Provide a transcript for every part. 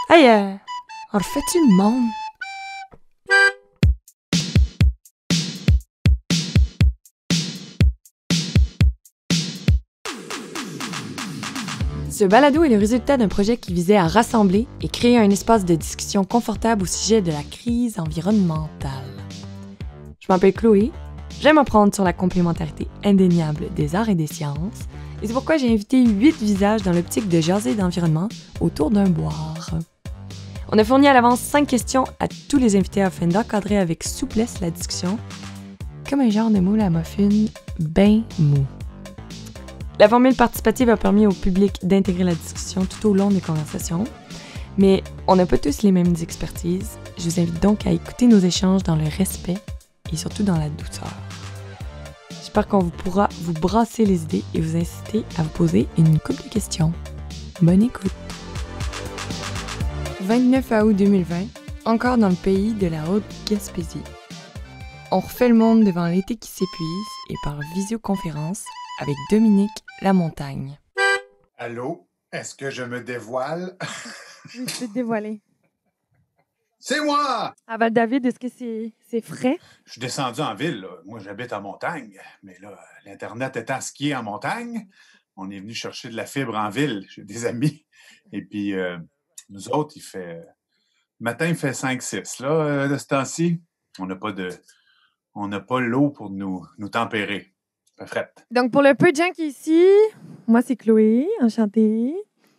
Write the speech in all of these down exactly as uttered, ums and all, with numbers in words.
Hey, euh, on refait-tu le monde? Ce balado est le résultat d'un projet qui visait à rassembler et créer un espace de discussion confortable au sujet de la crise environnementale. Je m'appelle Chloé, j'aime apprendre sur la complémentarité indéniable des arts et des sciences, et c'est pourquoi j'ai invité huit visages dans l'optique de jaser d'environnement autour d'un boire. On a fourni à l'avance cinq questions à tous les invités afin d'encadrer avec souplesse la discussion, comme un genre de moule à muffin ben mou. La formule participative a permis au public d'intégrer la discussion tout au long des conversations, mais on n'a pas tous les mêmes expertises. Je vous invite donc à écouter nos échanges dans le respect et surtout dans la douceur. J'espère qu'on vous pourra vous brasser les idées et vous inciter à vous poser une couple de questions. Bonne écoute! vingt-neuf août deux mille vingt, encore dans le pays de la Haute-Gaspésie. On refait le monde devant l'été qui s'épuise et par visioconférence avec Dominique Lamontagne. Allô? Est-ce que je me dévoile? Oui, tu peux te dévoiler. C'est moi! À Val-David, est-ce que c'est, c'est frais? Je suis descendu en ville, là. Moi, j'habite en montagne. Mais là, l'Internet étant skié en montagne, on est venu chercher de la fibre en ville. J'ai des amis. Et puis, euh, nous autres, il fait... Le matin, il fait cinq six, là, euh, de ce temps-ci. On n'a pas de... On n'a pas l'eau pour nous, nous tempérer. Ça fait fret. Donc, pour le peu de gens qui sont ici, moi, c'est Chloé, enchantée.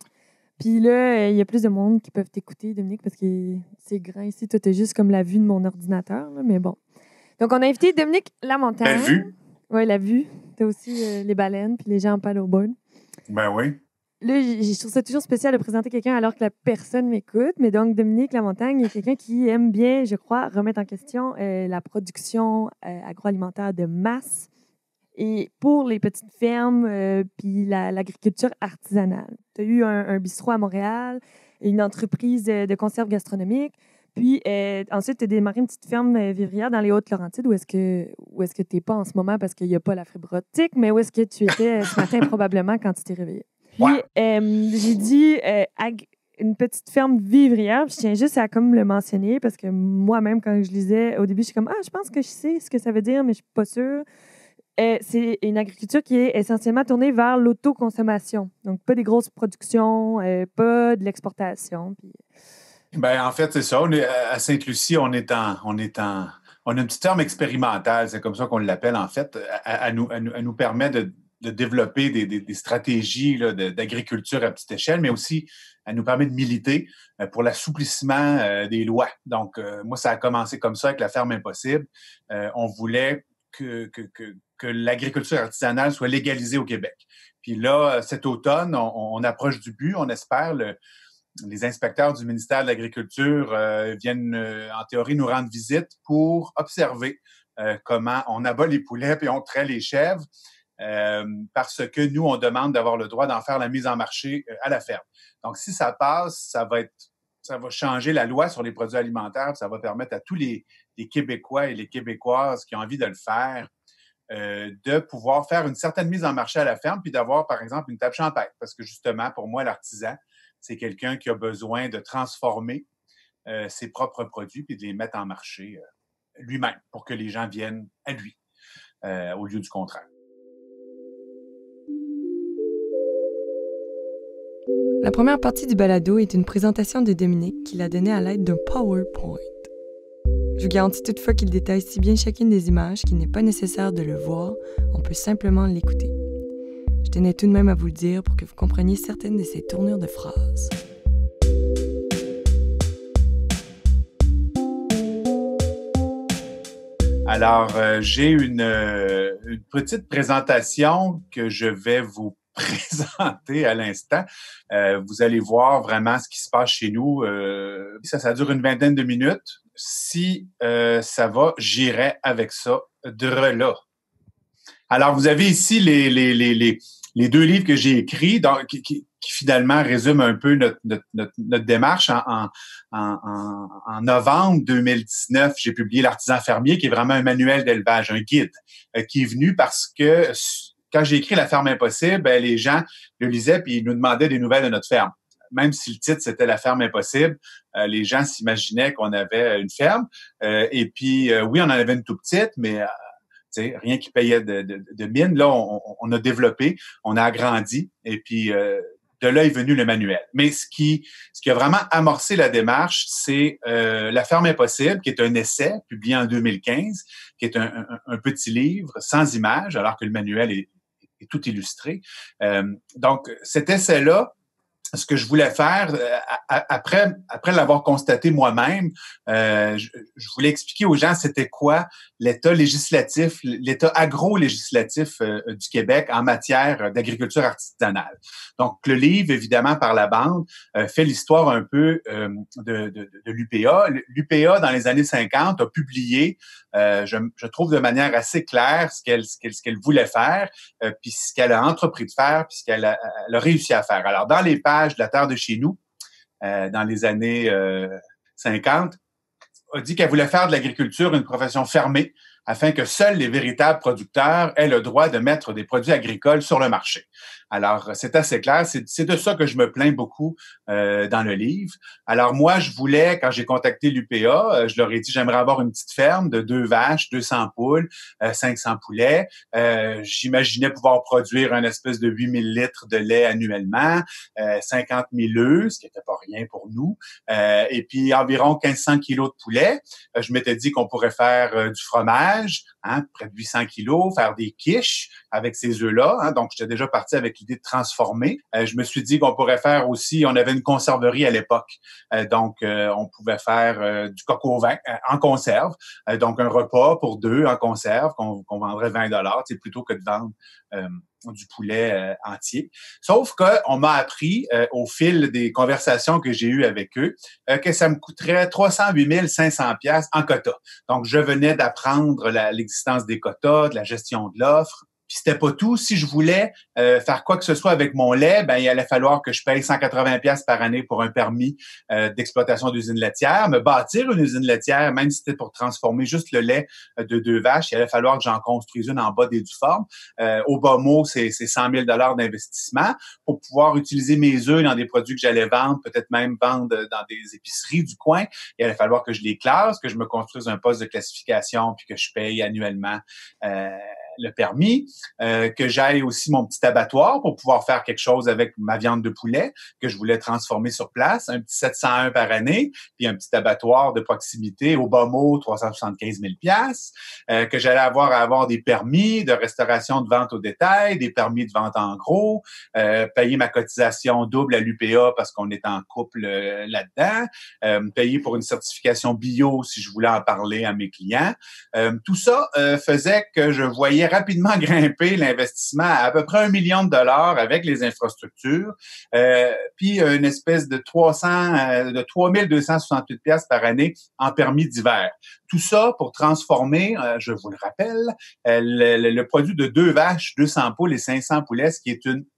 Puis là, il y a plus de monde qui peuvent t'écouter, Dominique, parce que c'est grand ici. Toi, t'as juste comme la vue de mon ordinateur, là, mais bon. Donc, on a invité Dominique Lamontagne. La vue? Oui, la vue. T'as aussi euh, les baleines, puis les gens en paddleboard. Ben oui. Là, je trouve ça toujours spécial de présenter quelqu'un alors que la personne m'écoute. Mais donc, Dominique Lamontagne est quelqu'un qui aime bien, je crois, remettre en question euh, la production euh, agroalimentaire de masse et pour les petites fermes euh, puis la, l'agriculture artisanale. Tu as eu un, un bistrot à Montréal, une entreprise de, de conserve gastronomique. Puis euh, ensuite, tu as démarré une petite ferme euh, vivrière dans les Hautes-Laurentides. Où est-ce que où est-ce que tu n'es pas en ce moment parce qu'il n'y a pas la fibre optique, mais où est-ce que tu étais ce matin probablement quand tu t'es réveillé? Puis, Ouais. euh, j'ai dit euh, ag- une petite ferme vivrière. Je tiens juste à comme le mentionner parce que moi-même, quand je lisais, au début, je suis comme « Ah, je pense que je sais ce que ça veut dire, mais je suis pas sûre. » Euh, c'est une agriculture qui est essentiellement tournée vers l'autoconsommation. Donc, pas des grosses productions, euh, pas de l'exportation. Puis... Ben, en fait, c'est ça. On est à Sainte-Lucie, on est en, on est en, on a une petite ferme expérimentale, c'est comme ça qu'on l'appelle, en fait. Elle nous, elle nous, elle nous permet de, de développer des, des, des stratégies là, de, d'agriculture à petite échelle, mais aussi elle nous permet de militer pour l'assouplissement euh, des lois. Donc, euh, moi, ça a commencé comme ça avec la ferme Impossible. Euh, on voulait que, que, que, que l'agriculture artisanale soit légalisée au Québec. Puis là, cet automne, on, on approche du but, on espère. Le, les inspecteurs du ministère de l'Agriculture euh, viennent, euh, en théorie, nous rendre visite pour observer euh, comment on abat les poulets puis on traite les chèvres, euh, parce que nous, on demande d'avoir le droit d'en faire la mise en marché euh, à la ferme. Donc, si ça passe, ça va être, ça va changer la loi sur les produits alimentaires, ça va permettre à tous les, les Québécois et les Québécoises qui ont envie de le faire euh, de pouvoir faire une certaine mise en marché à la ferme puis d'avoir, par exemple, une table champêtre. Parce que justement, pour moi, l'artisan, c'est quelqu'un qui a besoin de transformer euh, ses propres produits puis de les mettre en marché euh, lui-même pour que les gens viennent à lui euh, au lieu du contraire. La première partie du balado est une présentation de Dominique qu'il a donnée à l'aide d'un PowerPoint. Je vous garantis toutefois qu'il détaille si bien chacune des images qu'il n'est pas nécessaire de le voir, on peut simplement l'écouter. Je tenais tout de même à vous le dire pour que vous compreniez certaines de ces tournures de phrases. Alors, euh, j'ai une, euh, une petite présentation que je vais vous présenter à l'instant. Euh, vous allez voir vraiment ce qui se passe chez nous. Euh, ça, ça dure une vingtaine de minutes. Si euh, ça va, j'irai avec ça de là. Alors, vous avez ici les, les, les, les, les deux livres que j'ai écrits, donc, qui, qui, qui finalement résument un peu notre, notre, notre, notre démarche. En, en, en, en novembre deux mille dix-neuf, j'ai publié L'Artisan fermier, qui est vraiment un manuel d'élevage, un guide, euh, qui est venu parce que quand j'ai écrit La ferme impossible, ben, les gens le lisaient puis ils nous demandaient des nouvelles de notre ferme. même si le titre c'était La ferme impossible, euh, les gens s'imaginaient qu'on avait une ferme. Euh, et puis, euh, oui, on en avait une tout petite, mais euh, t'sais, rien qui payait de, de, de mine. Là, on, on a développé, on a agrandi, et puis euh, de là est venu le manuel. Mais ce qui, ce qui a vraiment amorcé la démarche, c'est euh, La ferme impossible, qui est un essai publié en deux mille quinze, qui est un, un, un petit livre sans images, alors que le manuel est, est tout illustré. Euh, donc, cet essai-là, ce que je voulais faire, euh, après après l'avoir constaté moi-même, euh, je, je voulais expliquer aux gens c'était quoi l'état législatif, l'état agro-législatif euh, du Québec en matière d'agriculture artisanale. Donc, le livre, évidemment, par la bande, euh, fait l'histoire un peu euh, de, de, de l'U P A. L'U P A, dans les années cinquante, a publié, euh, je, je trouve de manière assez claire ce qu'elle ce qu'elle, ce qu'elle voulait faire, euh, puis ce qu'elle a entrepris de faire, puis ce qu'elle a, elle a réussi à faire. Alors, dans les pages de La terre de chez nous, euh, dans les années euh, cinquante, a dit qu'elle voulait faire de l'agriculture une profession fermée afin que seuls les véritables producteurs aient le droit de mettre des produits agricoles sur le marché. Alors, c'est assez clair. C'est, c'est de ça que je me plains beaucoup euh, dans le livre. Alors, moi, je voulais, quand j'ai contacté l'U P A, euh, je leur ai dit, j'aimerais avoir une petite ferme de deux vaches, deux cents poules, euh, cinq cents poulets. Euh, j'imaginais pouvoir produire une espèce de huit mille litres de lait annuellement, euh, cinquante mille œufs, ce qui n'était pas rien pour nous, euh, et puis environ mille cinq cents kilos de poulet. Euh, je m'étais dit qu'on pourrait faire euh, du fromage, hein, près de huit cents kilos, faire des quiches avec ces œufs-là. Hein, donc, j'étais déjà parti avec l'idée de transformer. Euh, je me suis dit qu'on pourrait faire aussi, on avait une conserverie à l'époque, euh, donc euh, on pouvait faire euh, du coq au vin euh, en conserve, euh, donc un repas pour deux en conserve qu'on, qu'on vendrait vingt dollars, plutôt que de vendre euh, du poulet euh, entier. Sauf qu'on m'a appris euh, au fil des conversations que j'ai eues avec eux euh, que ça me coûterait trois cent huit mille cinq cents dollars en quota. Donc, je venais d'apprendre la, l'existence des quotas, de la gestion de l'offre. Puis c'était pas tout. Si je voulais euh, faire quoi que ce soit avec mon lait, ben il allait falloir que je paye cent quatre-vingts dollars par année pour un permis euh, d'exploitation d'usine laitière. Me bâtir une usine laitière, même si c'était pour transformer juste le lait de deux vaches, il allait falloir que j'en construise une en bas des Duformes. Euh, au bas mot, c'est, c'est cent mille dollars d'investissement pour pouvoir utiliser mes œufs dans des produits que j'allais vendre, peut-être même vendre dans des épiceries du coin. Il allait falloir que je les classe, que je me construise un poste de classification, puis que je paye annuellement euh, le permis, euh, que j'aille aussi mon petit abattoir pour pouvoir faire quelque chose avec ma viande de poulet que je voulais transformer sur place, un petit sept cent un par année, puis un petit abattoir de proximité au bas mot, trois cent soixante-quinze mille dollars, euh, que j'allais avoir à avoir des permis de restauration de vente au détail, des permis de vente en gros, euh, payer ma cotisation double à l'U P A parce qu'on est en couple euh, là-dedans, euh, payer pour une certification bio si je voulais en parler à mes clients. Euh, tout ça euh, faisait que je voyais rapidement grimper l'investissement à à peu près un million de dollars avec les infrastructures, euh, puis une espèce de trois cents, euh, de trois mille deux cent soixante-huit dollars par année en permis d'hiver. Tout ça pour transformer, euh, je vous le rappelle, euh, le, le produit de deux vaches, deux cents poules et cinq cents poulets, ce qui est une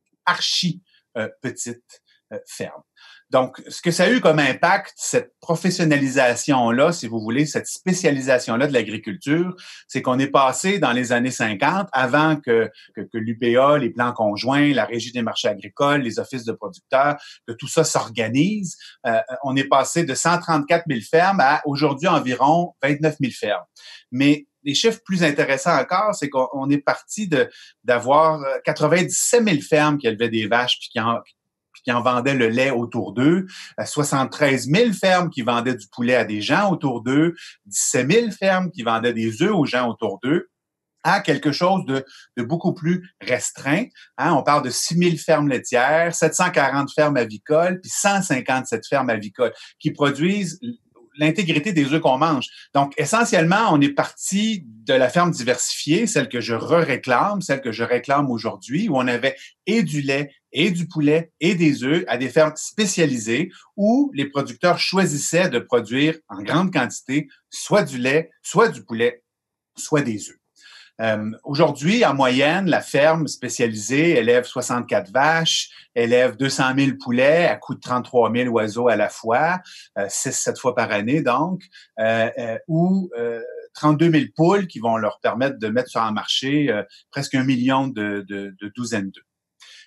archi euh, petite euh, ferme. Donc, ce que ça a eu comme impact, cette professionnalisation-là, si vous voulez, cette spécialisation-là de l'agriculture, c'est qu'on est passé dans les années cinquante, avant que, que, que l'U P A, les plans conjoints, la Régie des marchés agricoles, les offices de producteurs, que tout ça s'organise. Euh, on est passé de cent trente-quatre mille fermes à aujourd'hui environ vingt-neuf mille fermes. Mais les chiffres plus intéressants encore, c'est qu'on est parti de d'avoir quatre-vingt-dix-sept mille fermes qui élevaient des vaches puis qui en qui en vendaient le lait autour d'eux, soixante-treize mille fermes qui vendaient du poulet à des gens autour d'eux, dix-sept mille fermes qui vendaient des œufs aux gens autour d'eux, à quelque chose de, de beaucoup plus restreint. Hein, on parle de six mille fermes laitières, sept cent quarante fermes avicoles, puis cent cinquante-sept fermes avicoles qui produisent l'intégrité des œufs qu'on mange. Donc, essentiellement, on est parti de la ferme diversifiée, celle que je re-réclame, celle que je réclame aujourd'hui, où on avait et du lait, et du poulet, et des œufs, à des fermes spécialisées, où les producteurs choisissaient de produire en grande quantité soit du lait, soit du poulet, soit des œufs. Euh, aujourd'hui, en moyenne, la ferme spécialisée élève soixante-quatre vaches, élève deux cent mille poulets à coût de trente-trois mille oiseaux à la fois, euh, six à sept fois par année donc, euh, euh, ou euh, trente-deux mille poules qui vont leur permettre de mettre sur un marché euh, presque un million de, de, de douzaines d'œufs.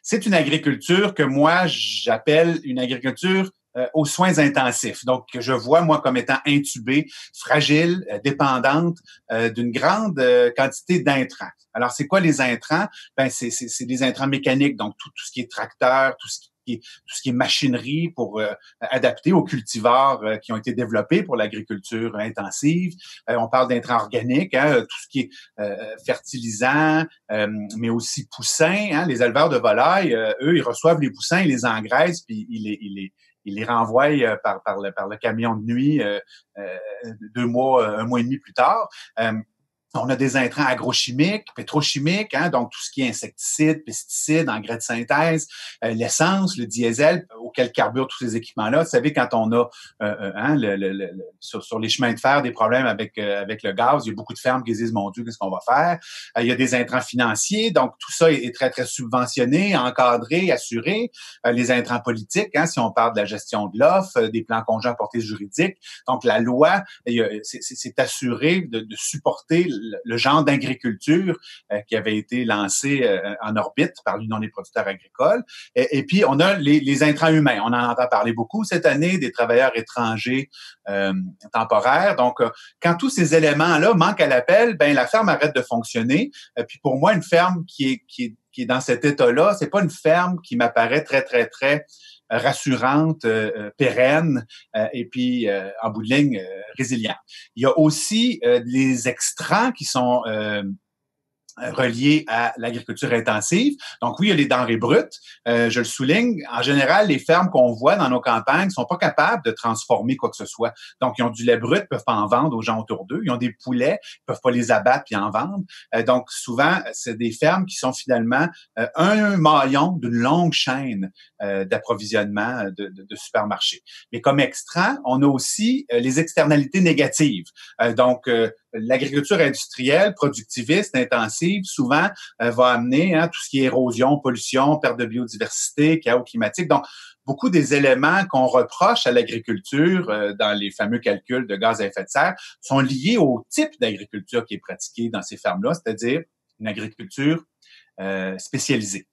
c'est une agriculture que moi, j'appelle une agriculture euh, aux soins intensifs. Donc, que je vois, moi, comme étant intubée, fragile, euh, dépendante euh, d'une grande euh, quantité d'intrants. Alors, c'est quoi les intrants? Ben, c'est, c'est, c'est des intrants mécaniques, donc tout, tout ce qui est tracteur, tout ce qui est, tout ce qui est machinerie pour euh, adapter aux cultivars euh, qui ont été développés pour l'agriculture intensive. Euh, on parle d'intrants organiques, hein, tout ce qui est euh, fertilisant, euh, mais aussi poussins. Hein, les éleveurs de volailles, euh, eux, ils reçoivent les poussins, ils les engraissent, puis ils les, ils les il les renvoie euh, par, par, le, par le camion de nuit euh, euh, deux mois, un mois et demi plus tard. Euh, On a des intrants agrochimiques, pétrochimiques, hein, donc tout ce qui est insecticides, pesticides, engrais de synthèse, euh, l'essence, le diesel, auquel carburent tous ces équipements-là. Vous savez, quand on a euh, hein, le, le, le, sur, sur les chemins de fer des problèmes avec euh, avec le gaz, il y a beaucoup de fermes qui disent, mon Dieu, qu'est-ce qu'on va faire? Euh, il y a des intrants financiers, donc tout ça est, est très, très subventionné, encadré, assuré. Euh, les intrants politiques, hein, si on parle de la gestion de l'offre, euh, des plans conjoints portés juridiques. Donc, la loi, c'est, c'est, c'est assuré de, de supporter le, le genre d'agriculture euh, qui avait été lancé euh, en orbite par l'Union des producteurs agricoles. Et, et puis, on a les, les intrants humains. On en entend parler beaucoup cette année, des travailleurs étrangers euh, temporaires. Donc, euh, quand tous ces éléments-là manquent à l'appel, ben la ferme arrête de fonctionner. Euh, puis, pour moi, une ferme qui est, qui est, qui est dans cet état-là, c'est pas une ferme qui m'apparaît très, très, très rassurante, euh, pérenne euh, et puis euh, en bout de ligne euh, résiliente. Il y a aussi euh, les extrants qui sont euh, reliés à l'agriculture intensive. Donc oui, il y a les denrées brutes. Euh, je le souligne, en général, les fermes qu'on voit dans nos campagnes sont pas capables de transformer quoi que ce soit. Donc, ils ont du lait brut, ils peuvent pas en vendre aux gens autour d'eux. Ils ont des poulets, ils peuvent pas les abattre puis en vendre. Euh, donc, souvent, c'est des fermes qui sont finalement euh, un maillon d'une longue chaîne euh, d'approvisionnement de, de, de supermarchés. Mais comme extra, on a aussi euh, les externalités négatives. Euh, donc, euh, l'agriculture industrielle, productiviste, intensive, souvent euh, va amener hein, tout ce qui est érosion, pollution, perte de biodiversité, chaos climatique. Donc, beaucoup des éléments qu'on reproche à l'agriculture euh, dans les fameux calculs de gaz à effet de serre sont liés au type d'agriculture qui est pratiquée dans ces fermes-là, c'est-à-dire une agriculture euh, spécialisée.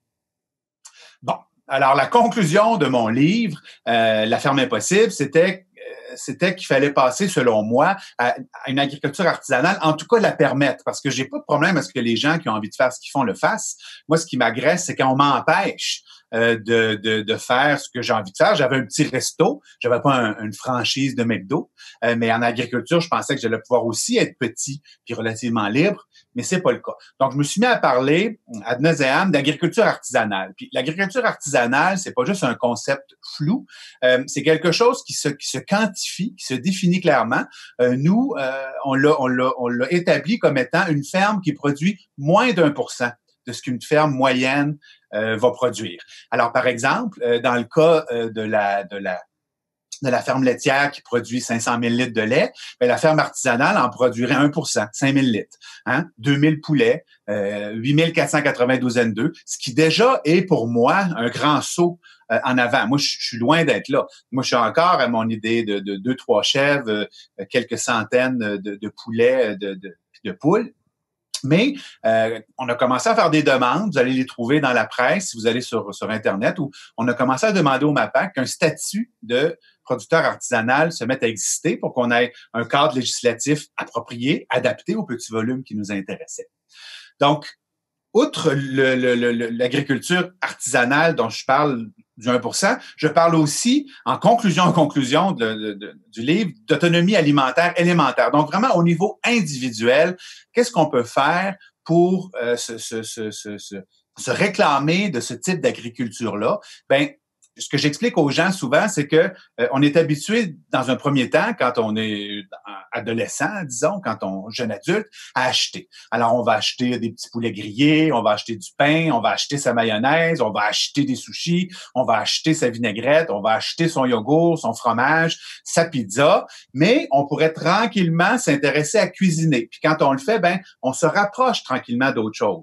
Bon, alors la conclusion de mon livre, euh, La ferme impossible, c'était c'était qu'il fallait passer, selon moi, à une agriculture artisanale, en tout cas la permettre, parce que j'ai pas de problème à ce que les gens qui ont envie de faire ce qu'ils font le fassent. Moi, ce qui m'agresse, c'est quand on m'empêche euh, de, de, de faire ce que j'ai envie de faire. J'avais un petit resto, j'avais pas un, une franchise de McDo, euh, mais en agriculture, je pensais que j'allais pouvoir aussi être petit puis relativement libre, mais c'est pas le cas. Donc, je me suis mis à parler ad nauseam d'agriculture artisanale. Puis l'agriculture artisanale, c'est pas juste un concept flou, euh, c'est quelque chose qui se, qui se quantifie, qui se définit clairement. Euh, nous, euh, on l'a, on l'a, on l'a établi comme étant une ferme qui produit moins d'un pour cent de ce qu'une ferme moyenne euh, va produire. Alors, par exemple, euh, dans le cas euh, de la, de la de la ferme laitière qui produit cinq cent mille litres de lait, bien, la ferme artisanale en produirait un pour cent, cinq mille litres. Hein? deux mille poulets, euh, huit mille quatre cent quatre-vingt-douze N deux, ce qui déjà est pour moi un grand saut euh, en avant. Moi, je, je suis loin d'être là. Moi, je suis encore à mon idée de, de deux, trois chèvres, euh, quelques centaines de, de poulets, de, de, de poules. Mais euh, on a commencé à faire des demandes. Vous allez les trouver dans la presse si vous allez sur, sur Internet, où on a commencé à demander au MAPAC qu'un statut de producteur artisanal se mette à exister pour qu'on ait un cadre législatif approprié, adapté au petit volume qui nous intéressait. Donc, outre le, le, le, l'agriculture artisanale dont je parle du un pour cent, je parle aussi, en conclusion, en conclusion de, de, de, du livre, d'autonomie alimentaire élémentaire. Donc, vraiment, au niveau individuel, qu'est-ce qu'on peut faire pour euh, se, se, se, se, se réclamer de ce type d'agriculture-là? Ben, ce que j'explique aux gens souvent, c'est que euh, on est habitué, dans un premier temps, quand on est adolescent, disons, quand on jeune adulte, à acheter. Alors, on va acheter des petits poulets grillés, on va acheter du pain, on va acheter sa mayonnaise, on va acheter des sushis, on va acheter sa vinaigrette, on va acheter son yogourt, son fromage, sa pizza. Mais on pourrait tranquillement s'intéresser à cuisiner. Puis quand on le fait, ben, on se rapproche tranquillement d'autre chose.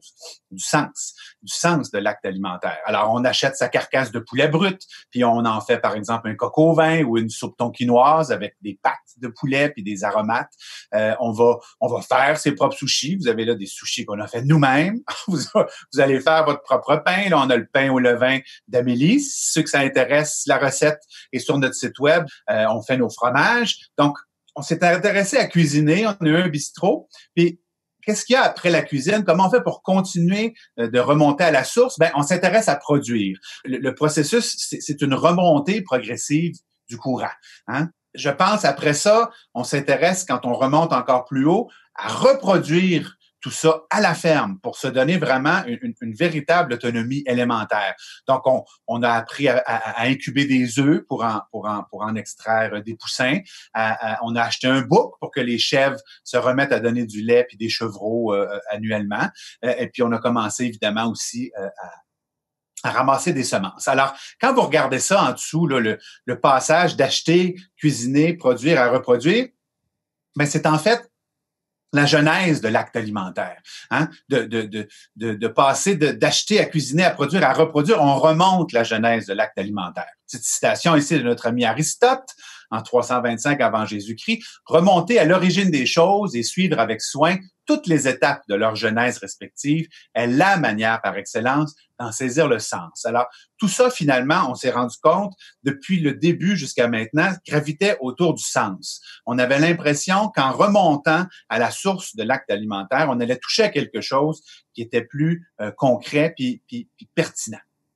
du sens, du sens de l'acte alimentaire. Alors, on achète sa carcasse de poulet brut, puis on en fait, par exemple, un coq au vin ou une soupe tonkinoise avec des pâtes de poulet puis des aromates. Euh, on va on va faire ses propres sushis. Vous avez là des sushis qu'on a fait nous-mêmes. vous, vous allez faire votre propre pain. Là, on a le pain au levain d'Amélie. Ceux que ça intéresse, la recette est sur notre site web. Euh, on fait nos fromages. Donc, on s'est intéressé à cuisiner. On a eu un bistrot. Puis, qu'est-ce qu'il y a après la cuisine? Comment on fait pour continuer de remonter à la source? Ben, on s'intéresse à produire. Le, le processus, c'est, c'est une remontée progressive du courant. Hein? Je pense, après ça, on s'intéresse, quand on remonte encore plus haut, à reproduire tout ça à la ferme pour se donner vraiment une, une, une véritable autonomie élémentaire. Donc, on, on a appris à, à, à incuber des œufs pour en, pour en, pour en extraire des poussins. À, à, on a acheté un bouc pour que les chèvres se remettent à donner du lait puis des chevreaux euh, annuellement. Et puis, on a commencé évidemment aussi euh, à à ramasser des semences. Alors, quand vous regardez ça en dessous, là, le, le passage d'acheter, cuisiner, produire à reproduire, ben c'est en fait la genèse de l'acte alimentaire, hein? de, de, de, de, de passer de, d'acheter à cuisiner, à produire, à reproduire, on remonte la genèse de l'acte alimentaire. Petite citation ici de notre ami Aristote, en trois cent vingt-cinq avant Jésus-Christ, remonter à l'origine des choses et suivre avec soin toutes les étapes de leur genèse respective est la manière par excellence d'en saisir le sens. Alors, tout ça, finalement, on s'est rendu compte, depuis le début jusqu'à maintenant, gravitait autour du sens. On avait l'impression qu'en remontant à la source de l'acte alimentaire, on allait toucher à quelque chose qui était plus euh, concret puis, puis, puis pertinent.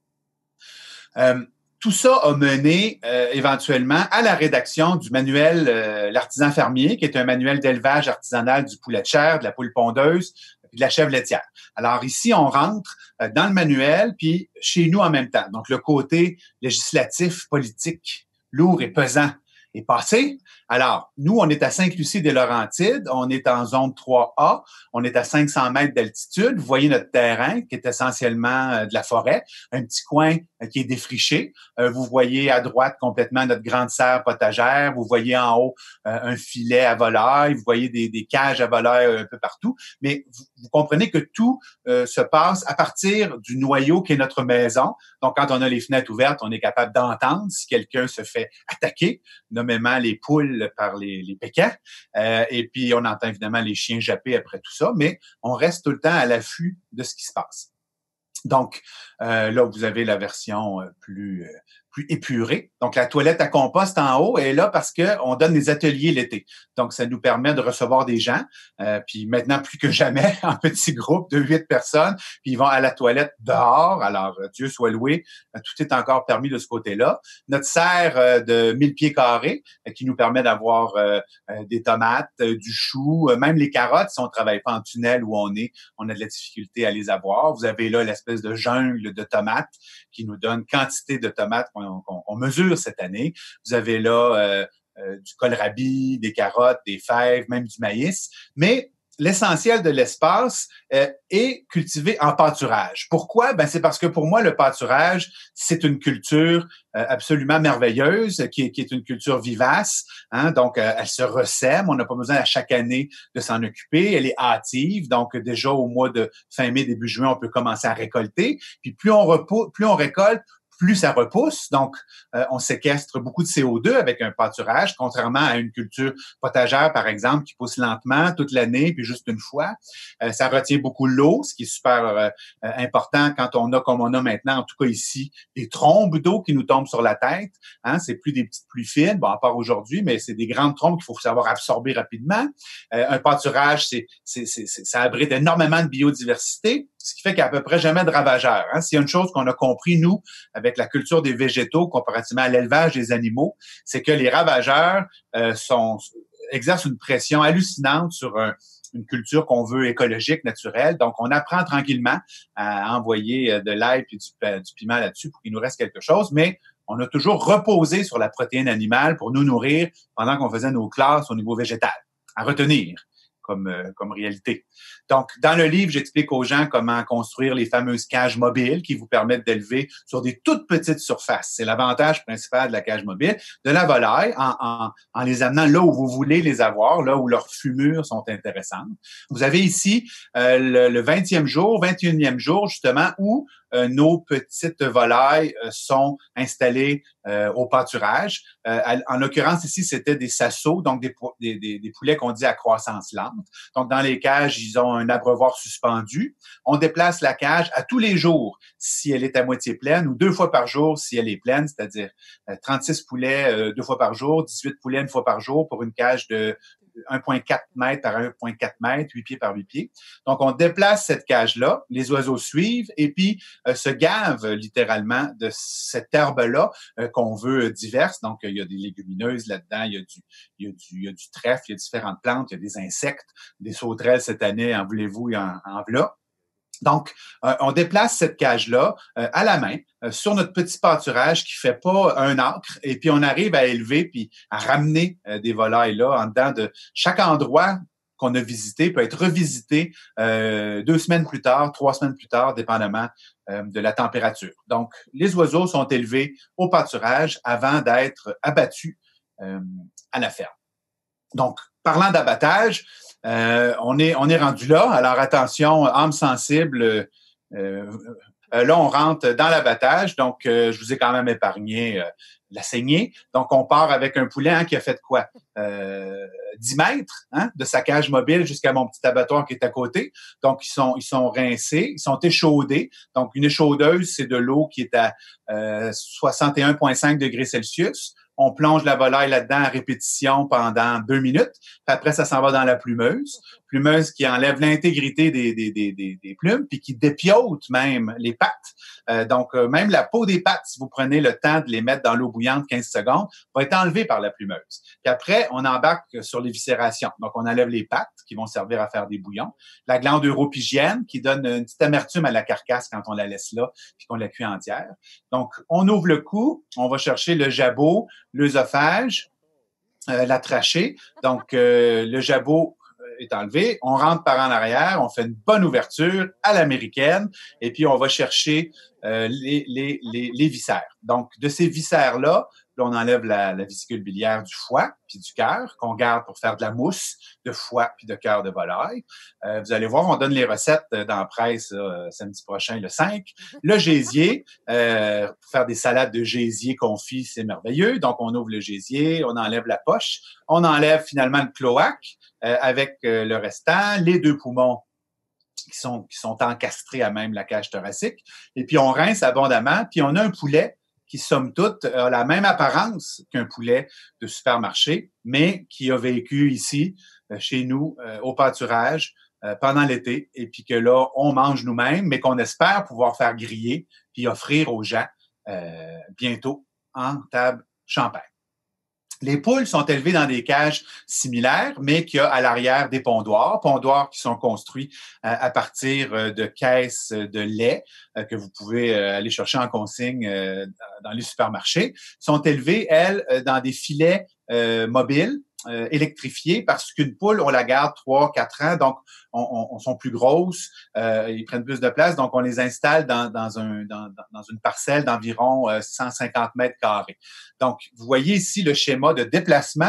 Euh, Tout ça a mené euh, éventuellement à la rédaction du manuel euh, L'artisan fermier, qui est un manuel d'élevage artisanal du poulet de chair, de la poule pondeuse et de la chèvre laitière. Alors ici, on rentre euh, dans le manuel, puis chez nous en même temps. Donc le côté législatif, politique, lourd et pesant est passé. Alors, nous, on est à Sainte-Lucie-des-Laurentides, on est en zone trois A, on est à cinq cents mètres d'altitude. Vous voyez notre terrain qui est essentiellement euh, de la forêt, un petit coin euh, qui est défriché. Euh, vous voyez à droite complètement notre grande serre potagère. Vous voyez en haut euh, un filet à volailles. Vous voyez des, des cages à volailles un peu partout. Mais vous, vous comprenez que tout euh, se passe à partir du noyau qui est notre maison. Donc, quand on a les fenêtres ouvertes, on est capable d'entendre si quelqu'un se fait attaquer, nommément les poules par les, les pékins. Euh, et puis, on entend évidemment les chiens japper après tout ça, mais on reste tout le temps à l'affût de ce qui se passe. Donc, euh, là, vous avez la version euh, plus... Euh, plus épurée. Donc, la toilette à compost en haut est là parce que on donne des ateliers l'été. Donc, ça nous permet de recevoir des gens. Euh, puis maintenant, plus que jamais, en petits groupes de huit personnes, puis ils vont à la toilette dehors. Alors, Dieu soit loué, tout est encore permis de ce côté-là. Notre serre euh, de mille pieds carrés euh, qui nous permet d'avoir euh, euh, des tomates, euh, du chou, euh, même les carottes, si on ne travaille pas en tunnel où on est, on a de la difficulté à les avoir. Vous avez là l'espèce de jungle de tomates qui nous donne quantité de tomates qu'on, qu'on, qu'on mesure cette année. Vous avez là euh, euh, du kohlrabi, des carottes, des fèves, même du maïs. Mais l'essentiel de l'espace euh, est cultivé en pâturage. Pourquoi? Ben, c'est parce que pour moi, le pâturage, c'est une culture euh, absolument merveilleuse, qui est, qui est une culture vivace. Hein? Donc, euh, elle se ressème. On n'a pas besoin à chaque année de s'en occuper. Elle est hâtive. Donc, déjà au mois de fin mai, début juin, on peut commencer à récolter. Puis plus on repou- plus on récolte, plus ça repousse. Donc, euh, on séquestre beaucoup de C O deux avec un pâturage, contrairement à une culture potagère, par exemple, qui pousse lentement toute l'année, puis juste une fois. Euh, ça retient beaucoup l'eau, ce qui est super euh, euh, important quand on a, comme on a maintenant, en tout cas ici, des trombes d'eau qui nous tombent sur la tête. Hein, c'est plus des petites pluies fines, bon, à part aujourd'hui, mais c'est des grandes trombes qu'il faut savoir absorber rapidement. Euh, un pâturage, c'est, c'est, c'est, c'est, ça abrite énormément de biodiversité, ce qui fait qu'il n'y a à peu près jamais de ravageurs. Hein. S'il y a une chose qu'on a compris, nous, avec la culture des végétaux, comparativement à l'élevage des animaux, c'est que les ravageurs euh, sont, exercent une pression hallucinante sur un, une culture qu'on veut écologique, naturelle. Donc, on apprend tranquillement à envoyer de l'ail et du, du piment là-dessus pour qu'il nous reste quelque chose, mais on a toujours reposé sur la protéine animale pour nous nourrir pendant qu'on faisait nos classes au niveau végétal. À retenir, comme, euh, comme réalité. Donc, dans le livre, j'explique aux gens comment construire les fameuses cages mobiles qui vous permettent d'élever sur des toutes petites surfaces. C'est l'avantage principal de la cage mobile, de la volaille, en, en, en les amenant là où vous voulez les avoir, là où leurs fumures sont intéressantes. Vous avez ici euh, le, le vingtième jour, vingt et unième jour, justement, où euh, nos petites volailles euh, sont installées euh, au pâturage. Euh, en l'occurrence, ici, c'était des sassos, donc des, des, des, des poulets qu'on dit à croissance lente. Donc, dans les cages, ils ont un abreuvoir suspendu. On déplace la cage à tous les jours si elle est à moitié pleine ou deux fois par jour si elle est pleine, c'est-à-dire euh, trente-six poulets euh, deux fois par jour, dix-huit poulets une fois par jour pour une cage de un virgule quatre mètres par un virgule quatre mètres, huit pieds par huit pieds. Donc, on déplace cette cage-là, les oiseaux suivent et puis euh, se gavent littéralement de cette herbe-là euh, qu'on veut diverse. Donc, il y a des légumineuses là-dedans, il y a du, il y a du, il y a du trèfle, il y a différentes plantes, il y a des insectes, des sauterelles cette année, en voulez-vous, et en, en voilà. Donc, euh, on déplace cette cage-là euh, à la main euh, sur notre petit pâturage qui fait pas un acre et puis on arrive à élever puis à ramener euh, des volailles là en dedans de chaque endroit qu'on a visité peut être revisité euh, deux semaines plus tard, trois semaines plus tard, dépendamment euh, de la température. Donc, les oiseaux sont élevés au pâturage avant d'être abattus euh, à la ferme. Donc, parlant d'abattage, euh, on est on est rendu là. Alors attention, âme sensible. Euh, euh, là, on rentre dans l'abattage. Donc, euh, je vous ai quand même épargné euh, la saignée. Donc, on part avec un poulet hein, qui a fait quoi? Euh, dix mètres hein, de sa cage mobile jusqu'à mon petit abattoir qui est à côté. Donc, ils sont ils sont rincés, ils sont échaudés. Donc, une échaudeuse, c'est de l'eau qui est à euh, soixante et un virgule cinq degrés Celsius. On plonge la volaille là-dedans à répétition pendant deux minutes. Puis après, ça s'en va dans la plumeuse. Plumeuse qui enlève l'intégrité des, des, des, des, des plumes, puis qui dépiote même les pattes. Euh, donc, euh, même la peau des pattes, si vous prenez le temps de les mettre dans l'eau bouillante quinze secondes, va être enlevée par la plumeuse. Puis après, on embarque sur l'éviscération. Donc, on enlève les pattes qui vont servir à faire des bouillons. La glande europygienne qui donne une petite amertume à la carcasse quand on la laisse là, puis qu'on la cuit entière. Donc, on ouvre le cou, on va chercher le jabot, l'œsophage, euh, la trachée. Donc, euh, le jabot est enlevé. On rentre par en arrière, on fait une bonne ouverture à l'américaine et puis on va chercher euh, les, les, les, les viscères. Donc, de ces viscères-là, là, on enlève la, la vésicule biliaire du foie puis du cœur qu'on garde pour faire de la mousse de foie puis de cœur de volaille. Euh, vous allez voir, on donne les recettes dans la presse euh, samedi prochain, le cinq. Le gésier, euh, pour faire des salades de gésier confit, c'est merveilleux. Donc, on ouvre le gésier, on enlève la poche, on enlève finalement le cloaque euh, avec euh, le restant, les deux poumons qui sont, qui sont encastrés à même la cage thoracique. Et puis, on rince abondamment, puis on a un poulet qui, somme toute, a la même apparence qu'un poulet de supermarché, mais qui a vécu ici, euh, chez nous, euh, au pâturage, euh, pendant l'été, et puis que là, on mange nous-mêmes, mais qu'on espère pouvoir faire griller puis offrir aux gens euh, bientôt en table champagne. Les poules sont élevées dans des cages similaires, mais qui a à l'arrière des pondoirs, pondoirs qui sont construits euh, à partir de caisses de lait euh, que vous pouvez euh, aller chercher en consigne euh, dans les supermarchés. Sont élevées, elles, dans des filets euh, mobiles, euh, électrifiés, parce qu'une poule, on la garde trois, quatre ans, donc on, on, on sont plus grosses, euh, ils prennent plus de place, donc on les installe dans, dans, un, dans, dans une parcelle d'environ euh, cent cinquante mètres carrés. Donc, vous voyez ici le schéma de déplacement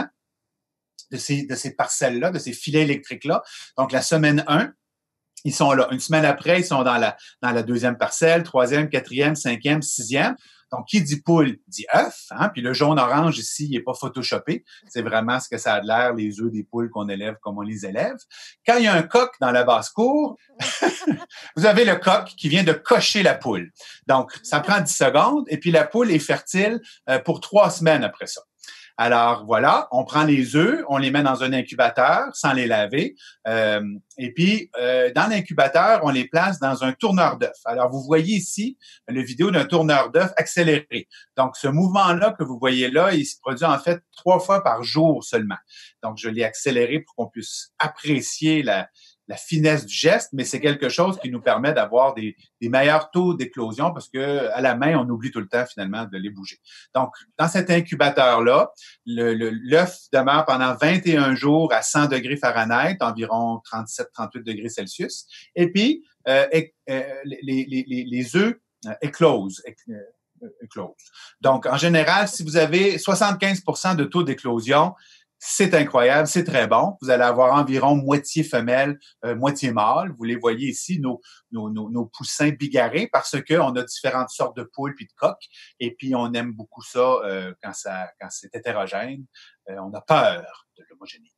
de ces, de ces parcelles-là, de ces filets électriques-là. Donc, la semaine un, ils sont là. Une semaine après, ils sont dans la, dans la deuxième parcelle, troisième, quatrième, cinquième, sixième. Donc, qui dit poule dit œuf, hein? Puis le jaune-orange ici, il n'est pas photoshopé. C'est vraiment ce que ça a de l'air, les œufs des poules qu'on élève comme on les élève. Quand il y a un coq dans la basse-cour, vous avez le coq qui vient de cocher la poule. Donc, ça prend dix secondes et puis la poule est fertile euh, pour trois semaines après ça. Alors, voilà, on prend les œufs, on les met dans un incubateur sans les laver. Euh, et puis, euh, dans l'incubateur, on les place dans un tourneur d'œuf. Alors, vous voyez ici le vidéo d'un tourneur d'œuf accéléré. Donc, ce mouvement-là que vous voyez là, il se produit en fait trois fois par jour seulement. Donc, je l'ai accéléré pour qu'on puisse apprécier la, la finesse du geste, mais c'est quelque chose qui nous permet d'avoir des, des meilleurs taux d'éclosion parce que à la main, on oublie tout le temps finalement de les bouger. Donc, dans cet incubateur-là, le, le, l'œuf demeure pendant vingt et un jours à cent degrés Fahrenheit, environ trente-sept à trente-huit degrés Celsius. Et puis, euh, euh, les, les, les, les œufs euh, éclosent. Euh, éclosent. Donc, en général, si vous avez soixante-quinze pour cent de taux d'éclosion, c'est incroyable, c'est très bon. Vous allez avoir environ moitié femelle, euh, moitié mâle. Vous les voyez ici, nos, nos, nos, nos poussins bigarrés, parce qu'on a différentes sortes de poules puis de coqs. Et puis, on aime beaucoup ça euh, quand ça quand c'est hétérogène. Euh, on a peur de l'homogénéité.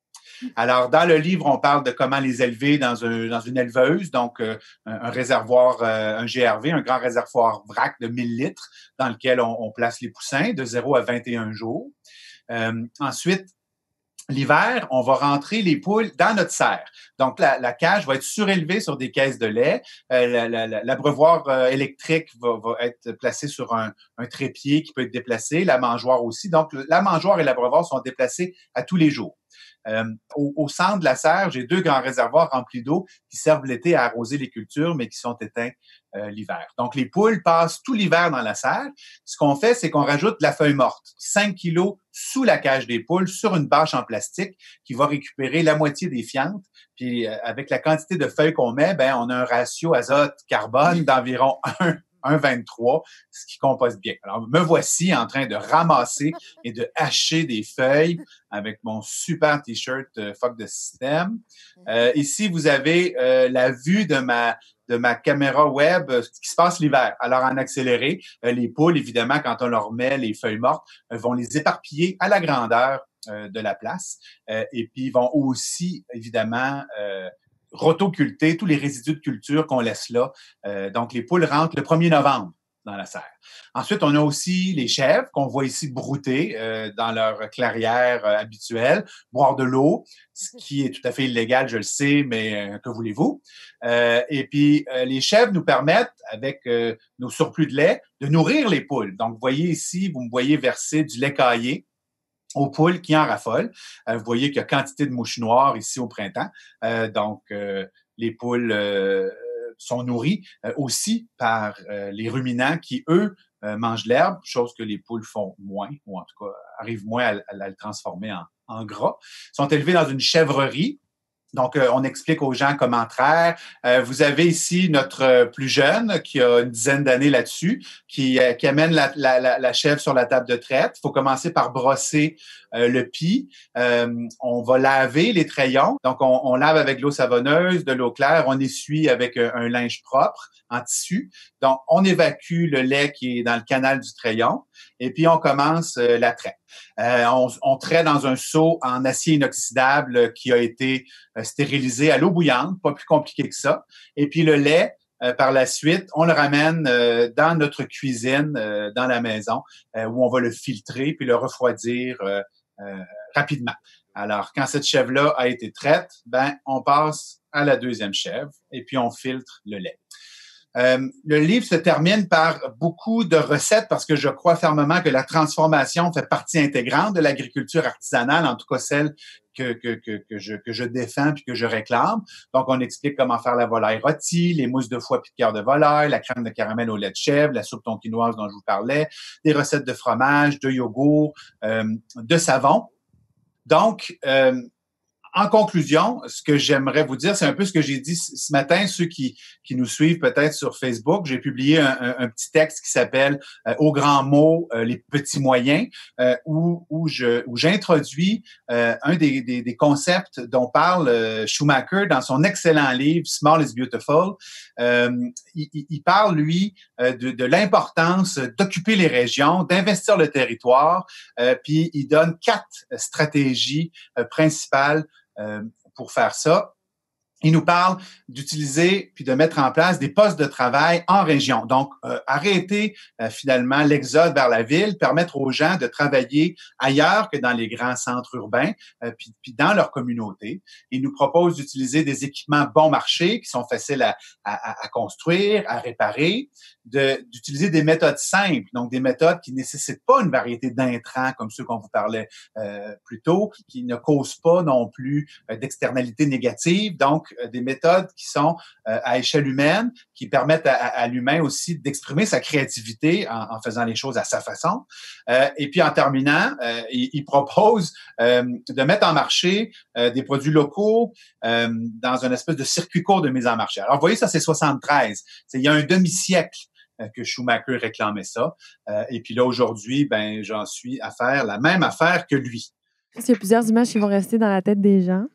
Alors, dans le livre, on parle de comment les élever dans, un, dans une éleveuse, donc euh, un, un réservoir, euh, un G R V, un grand réservoir vrac de mille litres, dans lequel on, on place les poussins de zéro à vingt et un jours. Euh, ensuite, l'hiver, on va rentrer les poules dans notre serre. Donc, la, la cage va être surélevée sur des caisses de lait. Euh, la, la, l'abreuvoir euh, électrique va, va être placé sur un, un trépied qui peut être déplacé, la mangeoire aussi. Donc, la mangeoire et l'abreuvoir sont déplacés à tous les jours. Euh, au, au centre de la serre, j'ai deux grands réservoirs remplis d'eau qui servent l'été à arroser les cultures, mais qui sont éteints euh, l'hiver. Donc, les poules passent tout l'hiver dans la serre. Ce qu'on fait, c'est qu'on rajoute de la feuille morte, cinq kilos sous la cage des poules, sur une bâche en plastique qui va récupérer la moitié des fientes. Puis, euh, avec la quantité de feuilles qu'on met, ben, on a un ratio azote-carbone d'environ un. un virgule vingt-trois, ce qui composte bien. Alors, me voici en train de ramasser et de hacher des feuilles avec mon super T-shirt euh, Fuck the System. Euh, ici, vous avez euh, la vue de ma de ma caméra web, euh, ce qui se passe l'hiver. Alors, en accéléré, euh, les poules, évidemment, quand on leur met les feuilles mortes, euh, vont les éparpiller à la grandeur euh, de la place. Euh, et puis, ils vont aussi, évidemment, euh, rotoculter tous les résidus de culture qu'on laisse là. Euh, donc, les poules rentrent le premier novembre dans la serre. Ensuite, on a aussi les chèvres qu'on voit ici brouter euh, dans leur clairière euh, habituelle, boire de l'eau, ce qui est tout à fait illégal, je le sais, mais euh, que voulez-vous? Euh, et puis, euh, les chèvres nous permettent, avec euh, nos surplus de lait, de nourrir les poules. Donc, vous voyez ici, vous me voyez verser du lait caillé aux poules qui en raffolent. Euh, vous voyez qu'il y a quantité de mouches noires ici au printemps. Euh, donc, euh, les poules euh, sont nourries euh, aussi par euh, les ruminants qui, eux, euh, mangent l'herbe, chose que les poules font moins, ou en tout cas arrivent moins à, à, à le transformer en, en gras. Ils sont élevés dans une chèvrerie. Donc, euh, on explique aux gens comment traire. Euh, vous avez ici notre plus jeune qui a une dizaine d'années là-dessus, qui, euh, qui amène la, la, la, la chèvre sur la table de traite. Il faut commencer par brosser euh, le pis. Euh, on va laver les trayons. Donc, on, on lave avec de l'eau savonneuse, de l'eau claire. On essuie avec un, un linge propre en tissu. Donc, on évacue le lait qui est dans le canal du trayon et puis on commence euh, la traite. Euh, on, on traite dans un seau en acier inoxydable qui a été euh, stérilisé à l'eau bouillante, pas plus compliqué que ça. Et puis le lait, euh, par la suite, on le ramène euh, dans notre cuisine, euh, dans la maison, euh, où on va le filtrer puis le refroidir euh, euh, rapidement. Alors, quand cette chèvre-là a été traite, ben, on passe à la deuxième chèvre et puis on filtre le lait. Euh, le livre se termine par beaucoup de recettes parce que je crois fermement que la transformation fait partie intégrante de l'agriculture artisanale, en tout cas celle que, que, que, que, je, que je défends puis que je réclame. Donc, on explique comment faire la volaille rôtie, les mousses de foie puis de cœur de volaille, la crème de caramel au lait de chèvre, la soupe tonkinoise dont je vous parlais, des recettes de fromage, de yogourt, euh, de savon. Donc, euh, en conclusion, ce que j'aimerais vous dire, c'est un peu ce que j'ai dit ce matin. Ceux qui, qui nous suivent peut-être sur Facebook, j'ai publié un, un, un petit texte qui s'appelle euh, « Aux grands mots, euh, les petits moyens euh, » où, où, je, où j'introduis euh, un des, des, des concepts dont parle euh, Schumacher dans son excellent livre « Small is Beautiful ». Euh, il, il parle, lui, euh, de, de l'importance d'occuper les régions, d'investir le territoire, euh, puis il donne quatre stratégies euh, principales Euh, pour faire ça. Il nous parle d'utiliser puis de mettre en place des postes de travail en région. Donc, euh, arrêter euh, finalement l'exode vers la ville, permettre aux gens de travailler ailleurs que dans les grands centres urbains, euh, puis, puis dans leur communauté. Il nous propose d'utiliser des équipements bon marché qui sont faciles à, à, à construire, à réparer, de, d'utiliser des méthodes simples, donc des méthodes qui ne nécessitent pas une variété d'intrants comme ceux qu'on vous parlait euh, plus tôt, qui ne causent pas non plus euh, d'externalités négatives. Donc, donc des méthodes qui sont euh, à échelle humaine, qui permettent à, à l'humain aussi d'exprimer sa créativité en, en faisant les choses à sa façon. Euh, et puis en terminant, euh, il, il propose euh, de mettre en marché euh, des produits locaux euh, dans une espèce de circuit court de mise en marché. Alors, vous voyez, ça, c'est soixante-treize. C'est il y a un demi-siècle que Schumacher réclamait ça. Euh, et puis là, aujourd'hui, ben, j'en suis à faire la même affaire que lui. Il y a plusieurs images qui vont rester dans la tête des gens.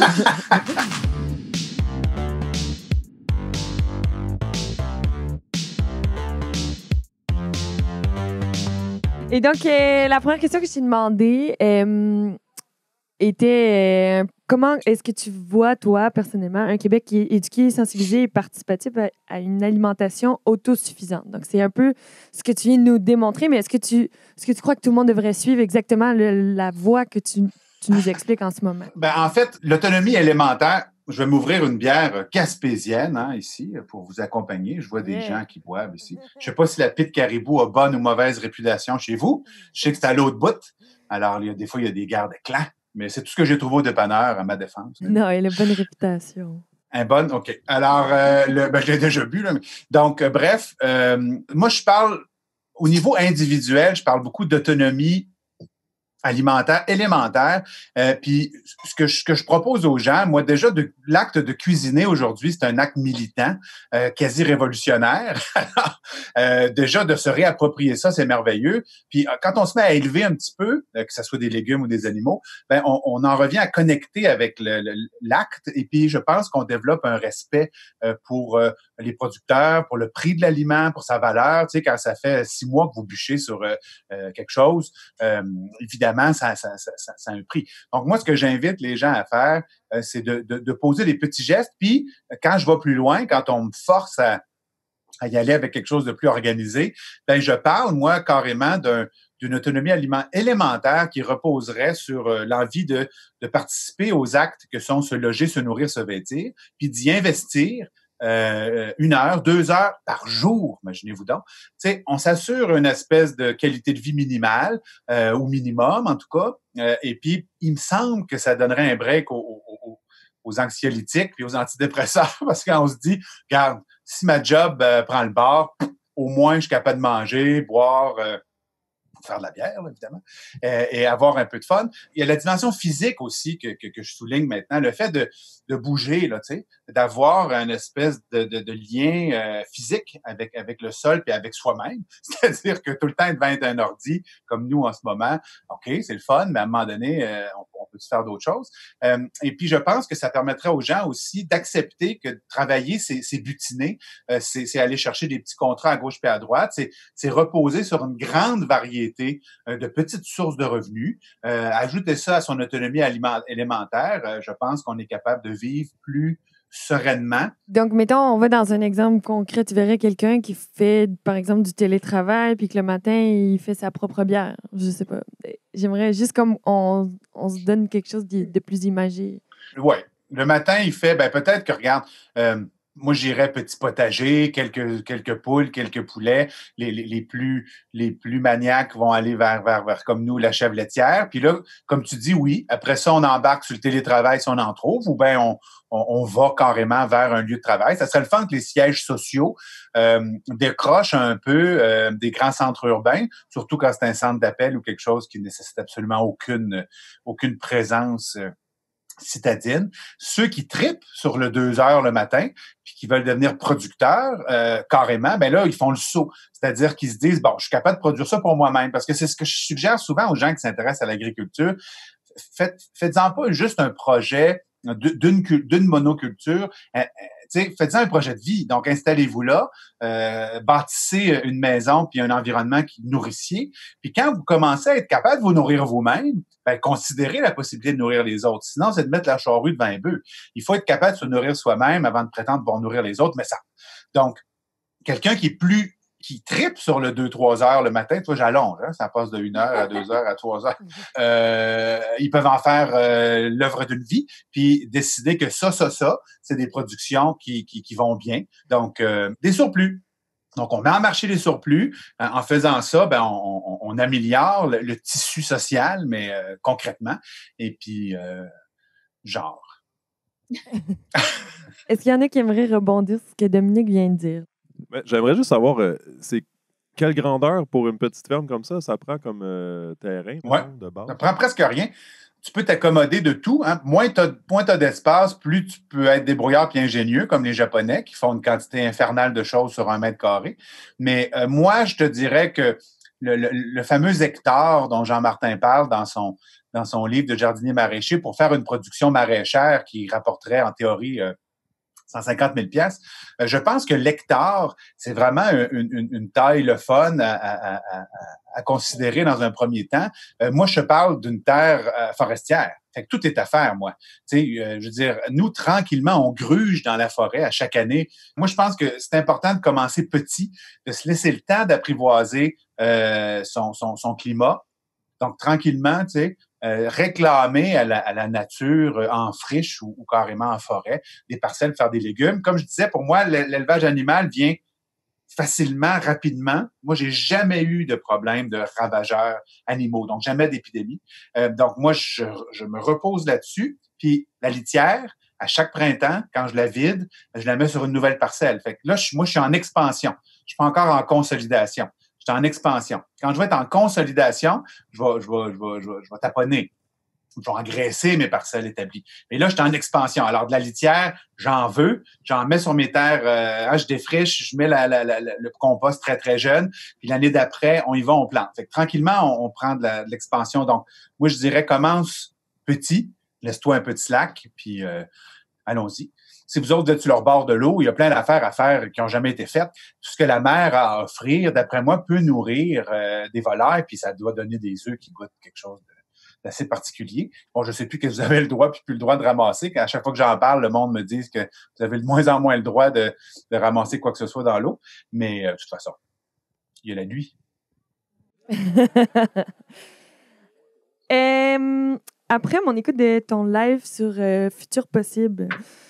Et donc, euh, la première question que je t'ai demandée euh, était euh, comment est-ce que tu vois, toi, personnellement, un Québec qui est éduqué, sensibilisé et participatif à, à une alimentation autosuffisante? Donc, c'est un peu ce que tu viens de nous démontrer, mais est-ce que tu, est-ce que tu crois que tout le monde devrait suivre exactement le, la voie que tu, tu nous expliques en ce moment? Ben, en fait, l'autonomie alimentaire, je vais m'ouvrir une bière gaspésienne hein, ici pour vous accompagner. Je vois des yeah. gens qui boivent ici. Je ne sais pas si la Pite Caribou a bonne ou mauvaise réputation chez vous. Je sais que c'est à l'autre bout. Alors, il y a, des fois, il y a des guerres de clans. Mais c'est tout ce que j'ai trouvé au dépanneur à ma défense. Non, elle a une bonne réputation. Un bon, OK. Alors, euh, le, ben, je l'ai déjà bu. Là, mais... Donc, euh, bref, euh, moi, je parle, au niveau individuel, je parle beaucoup d'autonomie alimentaire élémentaire. Euh, puis, ce que, je, ce que je propose aux gens, moi, déjà, de, l'acte de cuisiner aujourd'hui, c'est un acte militant, euh, quasi révolutionnaire. euh, déjà, de se réapproprier ça, c'est merveilleux. Puis, quand on se met à élever un petit peu, euh, que ce soit des légumes ou des animaux, ben, on, on en revient à connecter avec le, le, l'acte. Et puis, je pense qu'on développe un respect euh, pour euh, les producteurs, pour le prix de l'aliment, pour sa valeur. Tu sais, quand ça fait six mois que vous bûchez sur euh, euh, quelque chose, euh, évidemment, Ça, ça, ça, ça, ça a un prix. Donc, moi, ce que j'invite les gens à faire, euh, c'est de, de, de poser des petits gestes. Puis, quand je vais plus loin, quand on me force à, à y aller avec quelque chose de plus organisé, ben je parle, moi, carrément d'un, d'une autonomie alimentaire élémentaire qui reposerait sur euh, l'envie de, de participer aux actes que sont se loger, se nourrir, se vêtir, puis d'y investir Euh, une heure, deux heures par jour, imaginez-vous donc. Tu sais, on s'assure une espèce de qualité de vie minimale, euh, au minimum en tout cas, euh, et puis il me semble que ça donnerait un break aux, aux, aux anxiolytiques puis aux antidépresseurs parce qu'on se dit, regarde, si ma job euh, prend le bord, au moins je suis capable de manger, boire, euh, faire de la bière, là, évidemment, euh, et avoir un peu de fun. Il y a la dimension physique aussi que, que, que je souligne maintenant, le fait de, de bouger, là, tu sais, d'avoir une espèce de, de, de lien euh, physique avec, avec le sol puis avec soi-même. C'est-à-dire que tout le temps être devant un ordi, comme nous en ce moment, OK, c'est le fun, mais à un moment donné, euh, on, on peut faire d'autres choses. Euh, et puis, je pense que ça permettrait aux gens aussi d'accepter que travailler, c'est, c'est butiner, euh, c'est, c'est aller chercher des petits contrats à gauche puis à droite, c'est, c'est reposer sur une grande variété de petites sources de revenus. Euh, ajouter ça à son autonomie aliment- élémentaire, euh, je pense qu'on est capable de vivre plus sereinement. Donc, mettons, on va dans un exemple concret. Tu verrais quelqu'un qui fait, par exemple, du télétravail, puis que le matin, il fait sa propre bière. Je sais pas. J'aimerais juste comme on, on se donne quelque chose de, de plus imagé. Oui. Le matin, il fait, ben peut-être que, regarde, euh, moi, j'irais petit potager, quelques, quelques poules, quelques poulets. Les, les, les, plus, les plus maniaques vont aller vers, vers, vers, comme nous, la chèvre laitière. Puis là, comme tu dis, oui, après ça, on embarque sur le télétravail si on en trouve, ou bien on, on, on va carrément vers un lieu de travail. Ça serait le fun que les sièges sociaux euh, décrochent un peu euh, des grands centres urbains, surtout quand c'est un centre d'appel ou quelque chose qui nécessite absolument aucune, aucune présence euh, citadine. Ceux qui tripent sur le deux heures le matin puis qui veulent devenir producteurs euh, carrément, ben là, ils font le saut. C'est-à-dire qu'ils se disent, bon, je suis capable de produire ça pour moi-même parce que c'est ce que je suggère souvent aux gens qui s'intéressent à l'agriculture. Faites, faites-en pas juste un projet d'une, d'une monoculture. Euh, faites-en un projet de vie. Donc, installez-vous là, euh, bâtissez une maison puis un environnement qui nourricier. Puis quand vous commencez à être capable de vous nourrir vous-même, ben, considérez la possibilité de nourrir les autres. Sinon, c'est de mettre la charrue devant un bœuf. Il faut être capable de se nourrir soi-même avant de prétendre pouvoir nourrir les autres, mais ça. Donc, quelqu'un qui est plus qui tripe sur le deux trois heures le matin, toi, j'allonge, hein, ça passe de une heure à deux heures à trois heures. Euh, ils peuvent en faire euh, l'œuvre d'une vie, puis décider que ça, ça, ça, c'est des productions qui, qui, qui vont bien. Donc, euh, des surplus. Donc, on met en marché les surplus. En faisant ça, ben, on, on, on améliore le, le tissu social, mais euh, concrètement. Et puis, euh, genre. Est-ce qu'il y en a qui aimeraient rebondir sur ce que Dominique vient de dire? Ben, j'aimerais juste savoir, euh, c'est quelle grandeur pour une petite ferme comme ça, ça prend comme euh, terrain, Ouais. mettons, de base? Ça prend presque rien. Tu peux t'accommoder de tout. Hein. Moins tu as d'espace, plus tu peux être débrouillard et ingénieux, comme les Japonais, qui font une quantité infernale de choses sur un mètre carré. Mais euh, moi, je te dirais que le, le, le fameux hectare dont Jean-Martin parle dans son, dans son livre de jardinier maraîcher, pour faire une production maraîchère qui rapporterait en théorie euh, cent cinquante mille piastres, euh, je pense que l'hectare, c'est vraiment une, une, une taille le fun à, à, à, à considérer dans un premier temps. Euh, moi, je parle d'une terre euh, forestière. Fait que tout est à faire, moi. Tu sais, euh, je veux dire, nous, tranquillement, on gruge dans la forêt à chaque année. Moi, je pense que c'est important de commencer petit, de se laisser le temps d'apprivoiser euh, son, son, son climat. Donc, tranquillement, tu sais, euh, réclamer à la, à la nature euh, en friche ou, ou carrément en forêt des parcelles pour faire des légumes. Comme je disais, pour moi, l'élevage animal vient facilement, rapidement. Moi, j'ai jamais eu de problème de ravageurs animaux, donc jamais d'épidémie. Euh, donc, moi, je, je me repose là-dessus. Puis, la litière, à chaque printemps, quand je la vide, je la mets sur une nouvelle parcelle. Fait que là, je, moi, je suis en expansion. Je suis pas encore en consolidation. Je suis en expansion. Quand je vais être en consolidation, je vais, je vais, je vais, je vais, je vais taponner. Je vais engraisser mes parcelles établies. Mais là, je suis en expansion. Alors, de la litière, j'en veux. J'en mets sur mes terres. Euh, je défriche, je mets la, la, la, le compost très, très jeune. Puis l'année d'après, on y va, on plante. Fait que tranquillement, on, on prend de l'expansion. Donc, moi, je dirais, commence petit. Laisse-toi un peu de slack. Puis, euh, allons-y. Si vous autres êtes sur leur bord de l'eau, il y a plein d'affaires à faire qui n'ont jamais été faites. Tout ce que la mer a à offrir, d'après moi, peut nourrir euh, des volailles, puis ça doit donner des œufs qui goûtent quelque chose d'assez particulier. Bon, je ne sais plus que vous avez le droit puis plus le droit de ramasser. À chaque fois que j'en parle, le monde me dit que vous avez de moins en moins le droit de, de ramasser quoi que ce soit dans l'eau. Mais euh, de toute façon, il y a la nuit. euh, après mon écoute de ton live sur euh, Futur Possible,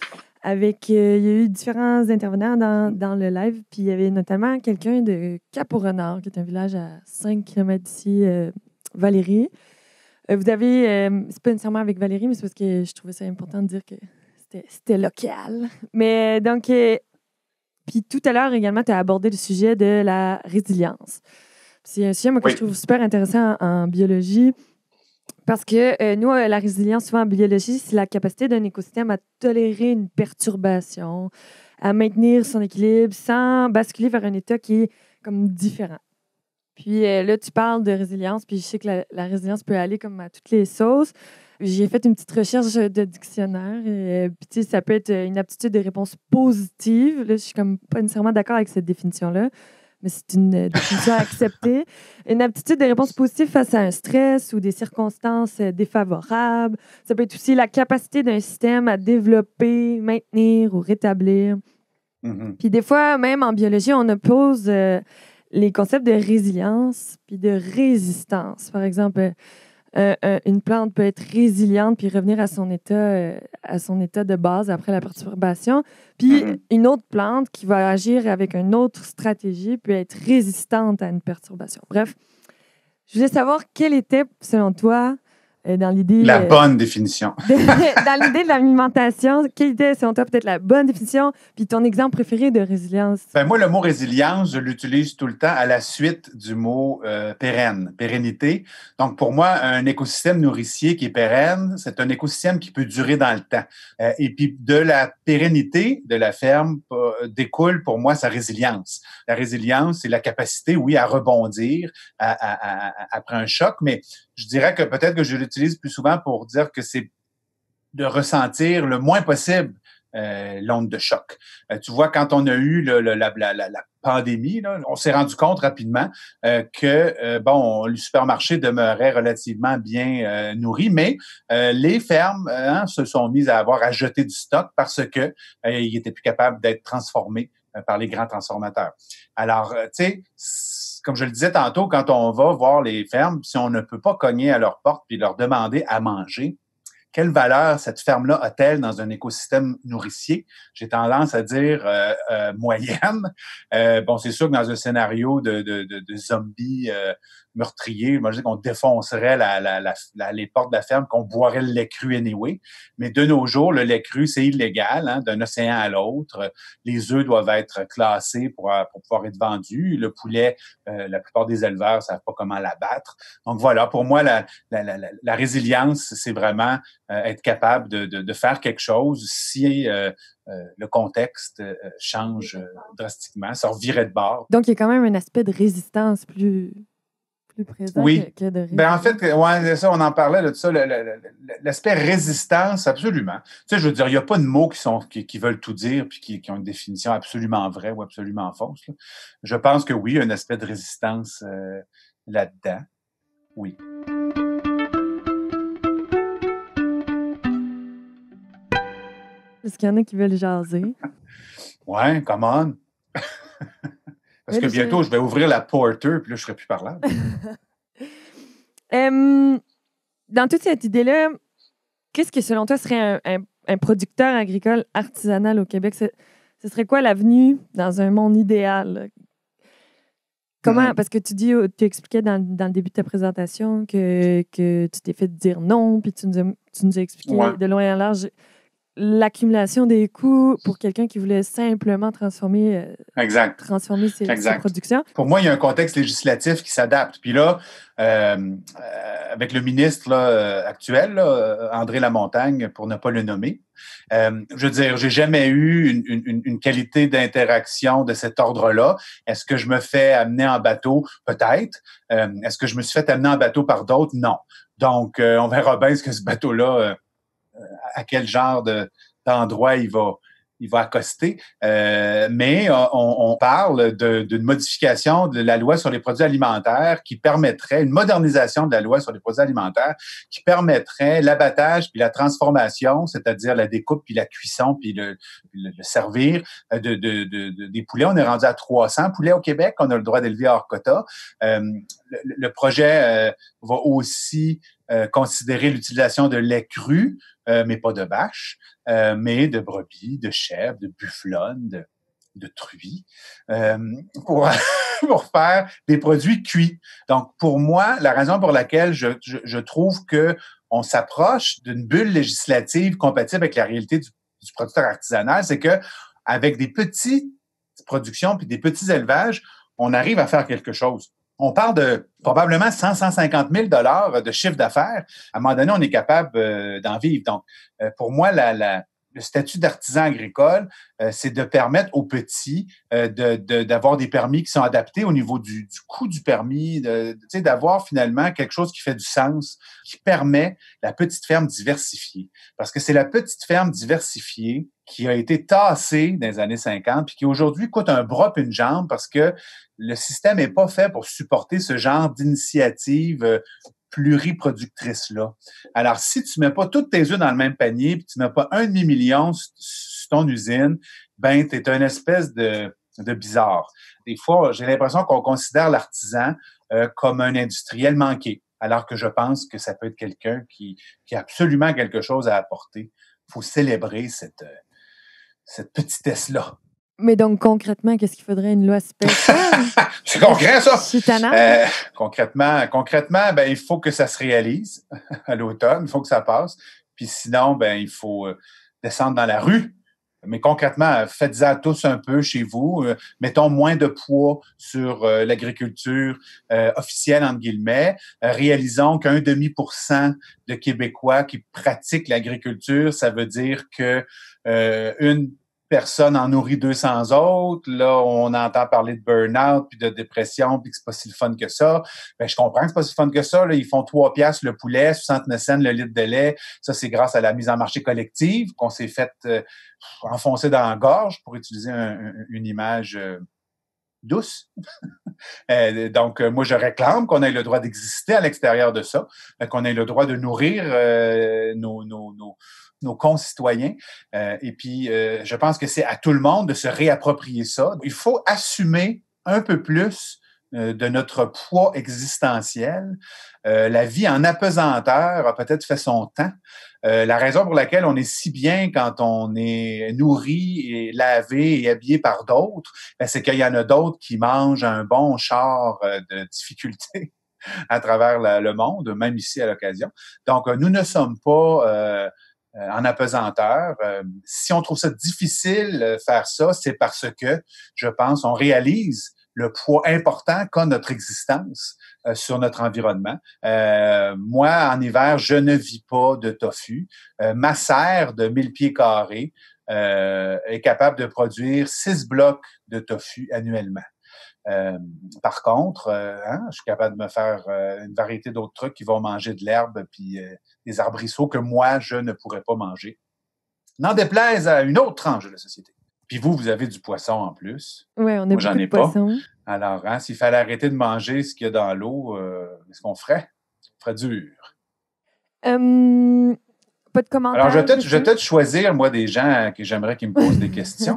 avec, euh, il y a eu différents intervenants dans, dans le live, puis il y avait notamment quelqu'un de Cap-au-Renard, qui est un village à cinq kilomètres d'ici, euh, Valérie. Euh, vous avez, euh, c'est pas nécessairement avec Valérie, mais c'est parce que je trouvais ça important de dire que c'était, c'était local. Mais donc, euh, puis tout à l'heure également, tu as abordé le sujet de la résilience. C'est un sujet moi, que oui. je trouve super intéressant en, en biologie. Parce que euh, nous, euh, la résilience, souvent en biologie, c'est la capacité d'un écosystème à tolérer une perturbation, à maintenir son équilibre sans basculer vers un état qui est comme différent. Puis euh, là, tu parles de résilience, puis je sais que la, la résilience peut aller comme à toutes les sauces. J'ai fait une petite recherche de dictionnaire, et, puis tu sais, ça peut être une aptitude de réponse positive. Là, je suis comme pas nécessairement d'accord avec cette définition-là, mais c'est une définition acceptée. Une aptitude de réponse positive face à un stress ou des circonstances défavorables. Ça peut être aussi la capacité d'un système à développer, maintenir ou rétablir. Mm-hmm. Puis des fois, même en biologie, on oppose euh, les concepts de résilience puis de résistance. Par exemple, euh, euh, une plante peut être résiliente puis revenir à son état, euh, à son état de base après la perturbation. Puis mm-hmm. une autre plante qui va agir avec une autre stratégie peut être résistante à une perturbation. Bref, je voulais savoir quelle était, selon toi, euh, dans l'idée... La euh, bonne définition. De, dans l'idée de l'alimentation, quelle était, selon toi, peut-être la bonne définition, puis ton exemple préféré de résilience? Ben moi, le mot résilience, je l'utilise tout le temps à la suite du mot euh, pérenne, pérennité. Donc, pour moi, un écosystème nourricier qui est pérenne, c'est un écosystème qui peut durer dans le temps. Euh, et puis, de la pérennité de la ferme euh, découle pour moi sa résilience. La résilience, c'est la capacité, oui, à rebondir à, à, à, après un choc, mais je dirais que peut-être que je l'utilise plus souvent pour dire que c'est de ressentir le moins possible euh, l'onde de choc. Euh, tu vois, quand on a eu le, le, la, la, la pandémie, là, on s'est rendu compte rapidement euh, que euh, bon, le supermarché demeurait relativement bien euh, nourri, mais euh, les fermes hein, se sont mises à avoir à jeter du stock parce que euh, ils étaient plus capables d'être transformés euh, par les grands transformateurs. Alors, euh, tu sais, comme je le disais tantôt, quand on va voir les fermes, si on ne peut pas cogner à leur porte puis leur demander à manger, quelle valeur cette ferme-là a-t-elle dans un écosystème nourricier? J'ai tendance à dire euh, euh, moyenne. Euh, bon, c'est sûr que dans un scénario de, de, de, de zombies euh, meurtrier. Moi, je dis qu'on défoncerait la, la, la, la, les portes de la ferme, qu'on boirait le lait cru anyway. Mais de nos jours, le lait cru, c'est illégal, hein, d'un océan à l'autre. Les œufs doivent être classés pour, pour pouvoir être vendus. Le poulet, euh, la plupart des éleveurs ne savent pas comment l'abattre. Donc voilà, pour moi, la, la, la, la résilience, c'est vraiment euh, être capable de, de, de faire quelque chose si euh, euh, le contexte euh, change euh, drastiquement, ça revirait de bord. Donc, il y a quand même un aspect de résistance plus, plus présent oui. que, que de résilience. Ben en fait, ouais, ça, on en parlait de ça, le, le, le, l'aspect résistance, absolument. Tu sais, je veux dire, il n'y a pas de mots qui sont qui, qui veulent tout dire puis qui, qui ont une définition absolument vraie ou absolument fausse. Là. Je pense que oui, il y a un aspect de résistance euh, là-dedans. Oui. Est-ce qu'il y en a qui veulent jaser? Ouais, come on! Parce que bientôt, je... je vais ouvrir la Porter, puis là, je ne serai plus parlable. um, dans toute cette idée-là, qu'est-ce que, selon toi, serait un, un, un producteur agricole artisanal au Québec? Ce, ce serait quoi l'avenue dans un monde idéal? Comment, mm-hmm. Parce que tu dis, tu expliquais dans, dans le début de ta présentation que, que tu t'es fait dire non, puis tu nous as, tu nous as expliqué ouais. de loin en large l'accumulation des coûts pour quelqu'un qui voulait simplement transformer, exact. transformer ses, exact. ses productions. Pour moi, il y a un contexte législatif qui s'adapte. Puis là, euh, euh, avec le ministre là, actuel, là, André Lamontagne, pour ne pas le nommer, euh, je veux dire, j'ai jamais eu une, une, une qualité d'interaction de cet ordre-là. Est-ce que je me fais amener en bateau? Peut-être. Euh, est-ce que je me suis fait amener en bateau par d'autres? Non. Donc, euh, on verra bien ce que ce bateau-là... Euh, à quel genre de, d'endroit il va, il va accoster. Euh, mais on, on parle de, d'une modification de la loi sur les produits alimentaires qui permettrait, une modernisation de la loi sur les produits alimentaires qui permettrait l'abattage puis la transformation, c'est-à-dire la découpe puis la cuisson puis le, le, le servir de, de, de, de, des poulets. On est rendu à trois cents poulets au Québec. On a le droit d'élever hors quota. Euh, le, le projet euh, va aussi euh, considérer l'utilisation de lait cru, Euh, mais pas de vaches, euh, mais de brebis, de chèvres, de bufflonnes, de, de truies, euh, pour, pour faire des produits cuits. Donc, pour moi, la raison pour laquelle je, je, je trouve que on s'approche d'une bulle législative compatible avec la réalité du, du producteur artisanal, c'est que avec des petites productions puis des petits élevages, on arrive à faire quelque chose. On parle de probablement cent à cent cinquante mille dollars de chiffre d'affaires. À un moment donné, on est capable euh, d'en vivre. Donc, euh, pour moi, la, la, le statut d'artisan agricole, euh, c'est de permettre aux petits euh, de, de, d'avoir des permis qui sont adaptés au niveau du, du coût du permis, de, de, d'avoir finalement quelque chose qui fait du sens, qui permet la petite ferme diversifiée. Parce que c'est la petite ferme diversifiée qui a été tassée dans les années cinquante puis qui aujourd'hui coûte un bras puis une jambe parce que le système n'est pas fait pour supporter ce genre d'initiative euh, pluriproductrice-là. Alors, si tu ne mets pas tous tes œufs dans le même panier puis tu ne mets pas un demi-million sur, sur ton usine, ben, tu es une espèce de, de bizarre. Des fois, j'ai l'impression qu'on considère l'artisan euh, comme un industriel manqué, alors que je pense que ça peut être quelqu'un qui, qui a absolument quelque chose à apporter. Il faut célébrer cette, cette petitesse-là. Mais donc, concrètement, qu'est-ce qu'il faudrait? Une loi spéciale? C'est concret, ça! C'est tannant. Euh, concrètement, concrètement, ben, il faut que ça se réalise à l'automne. Il faut que ça passe. Puis sinon, ben, il faut euh, descendre dans la rue. Mais concrètement, faites-en tous un peu chez vous. Euh, mettons moins de poids sur euh, l'agriculture euh, officielle, entre guillemets. Euh, réalisons qu'un demi pour cent de Québécois qui pratiquent l'agriculture, ça veut dire que euh, une personne en nourrit deux cents autres. Là, on entend parler de burn-out, puis de dépression, puis que c'est pas si le fun que ça. Ben, je comprends que c'est pas si le fun que ça. Là, ils font trois piastres le poulet, soixante-neuf cents le litre de lait. Ça, c'est grâce à la mise en marché collective qu'on s'est fait euh, enfoncer dans la gorge, pour utiliser un, un, une image euh, douce. euh, donc, euh, moi, je réclame qu'on ait le droit d'exister à l'extérieur de ça, euh, qu'on ait le droit de nourrir euh, nos, nos, nos nos concitoyens. Euh, et puis, euh, je pense que c'est à tout le monde de se réapproprier ça. Il faut assumer un peu plus euh, de notre poids existentiel. Euh, la vie en apesanteur a peut-être fait son temps. Euh, la raison pour laquelle on est si bien quand on est nourri et lavé et habillé par d'autres, ben, c'est qu'il y en a d'autres qui mangent un bon char euh, de difficulté. à travers la, le monde, même ici à l'occasion. Donc, nous ne sommes pas euh, en apesanteur. Euh, si on trouve ça difficile de faire ça, c'est parce que, je pense, on réalise le poids important qu'a notre existence euh, sur notre environnement. Euh, moi, en hiver, je ne vis pas de tofu. Euh, ma serre de mille pieds carrés euh, est capable de produire six blocs de tofu annuellement. Euh, par contre, euh, hein, je suis capable de me faire euh, une variété d'autres trucs qui vont manger de l'herbe puis euh, des arbrisseaux que moi, je ne pourrais pas manger. N'en déplaise à une autre tranche de la société. Puis vous, vous avez du poisson en plus. Oui, on a moi, beaucoup j'en ai de poissons. Pas. Alors, hein, s'il fallait arrêter de manger ce qu'il y a dans l'eau, euh, qu'est-ce qu'on ferait? On ferait dur. Um, pas de commentaires. Alors, je vais peut-être, je vais peut-être choisir, moi, des gens que j'aimerais qu'ils me posent des questions.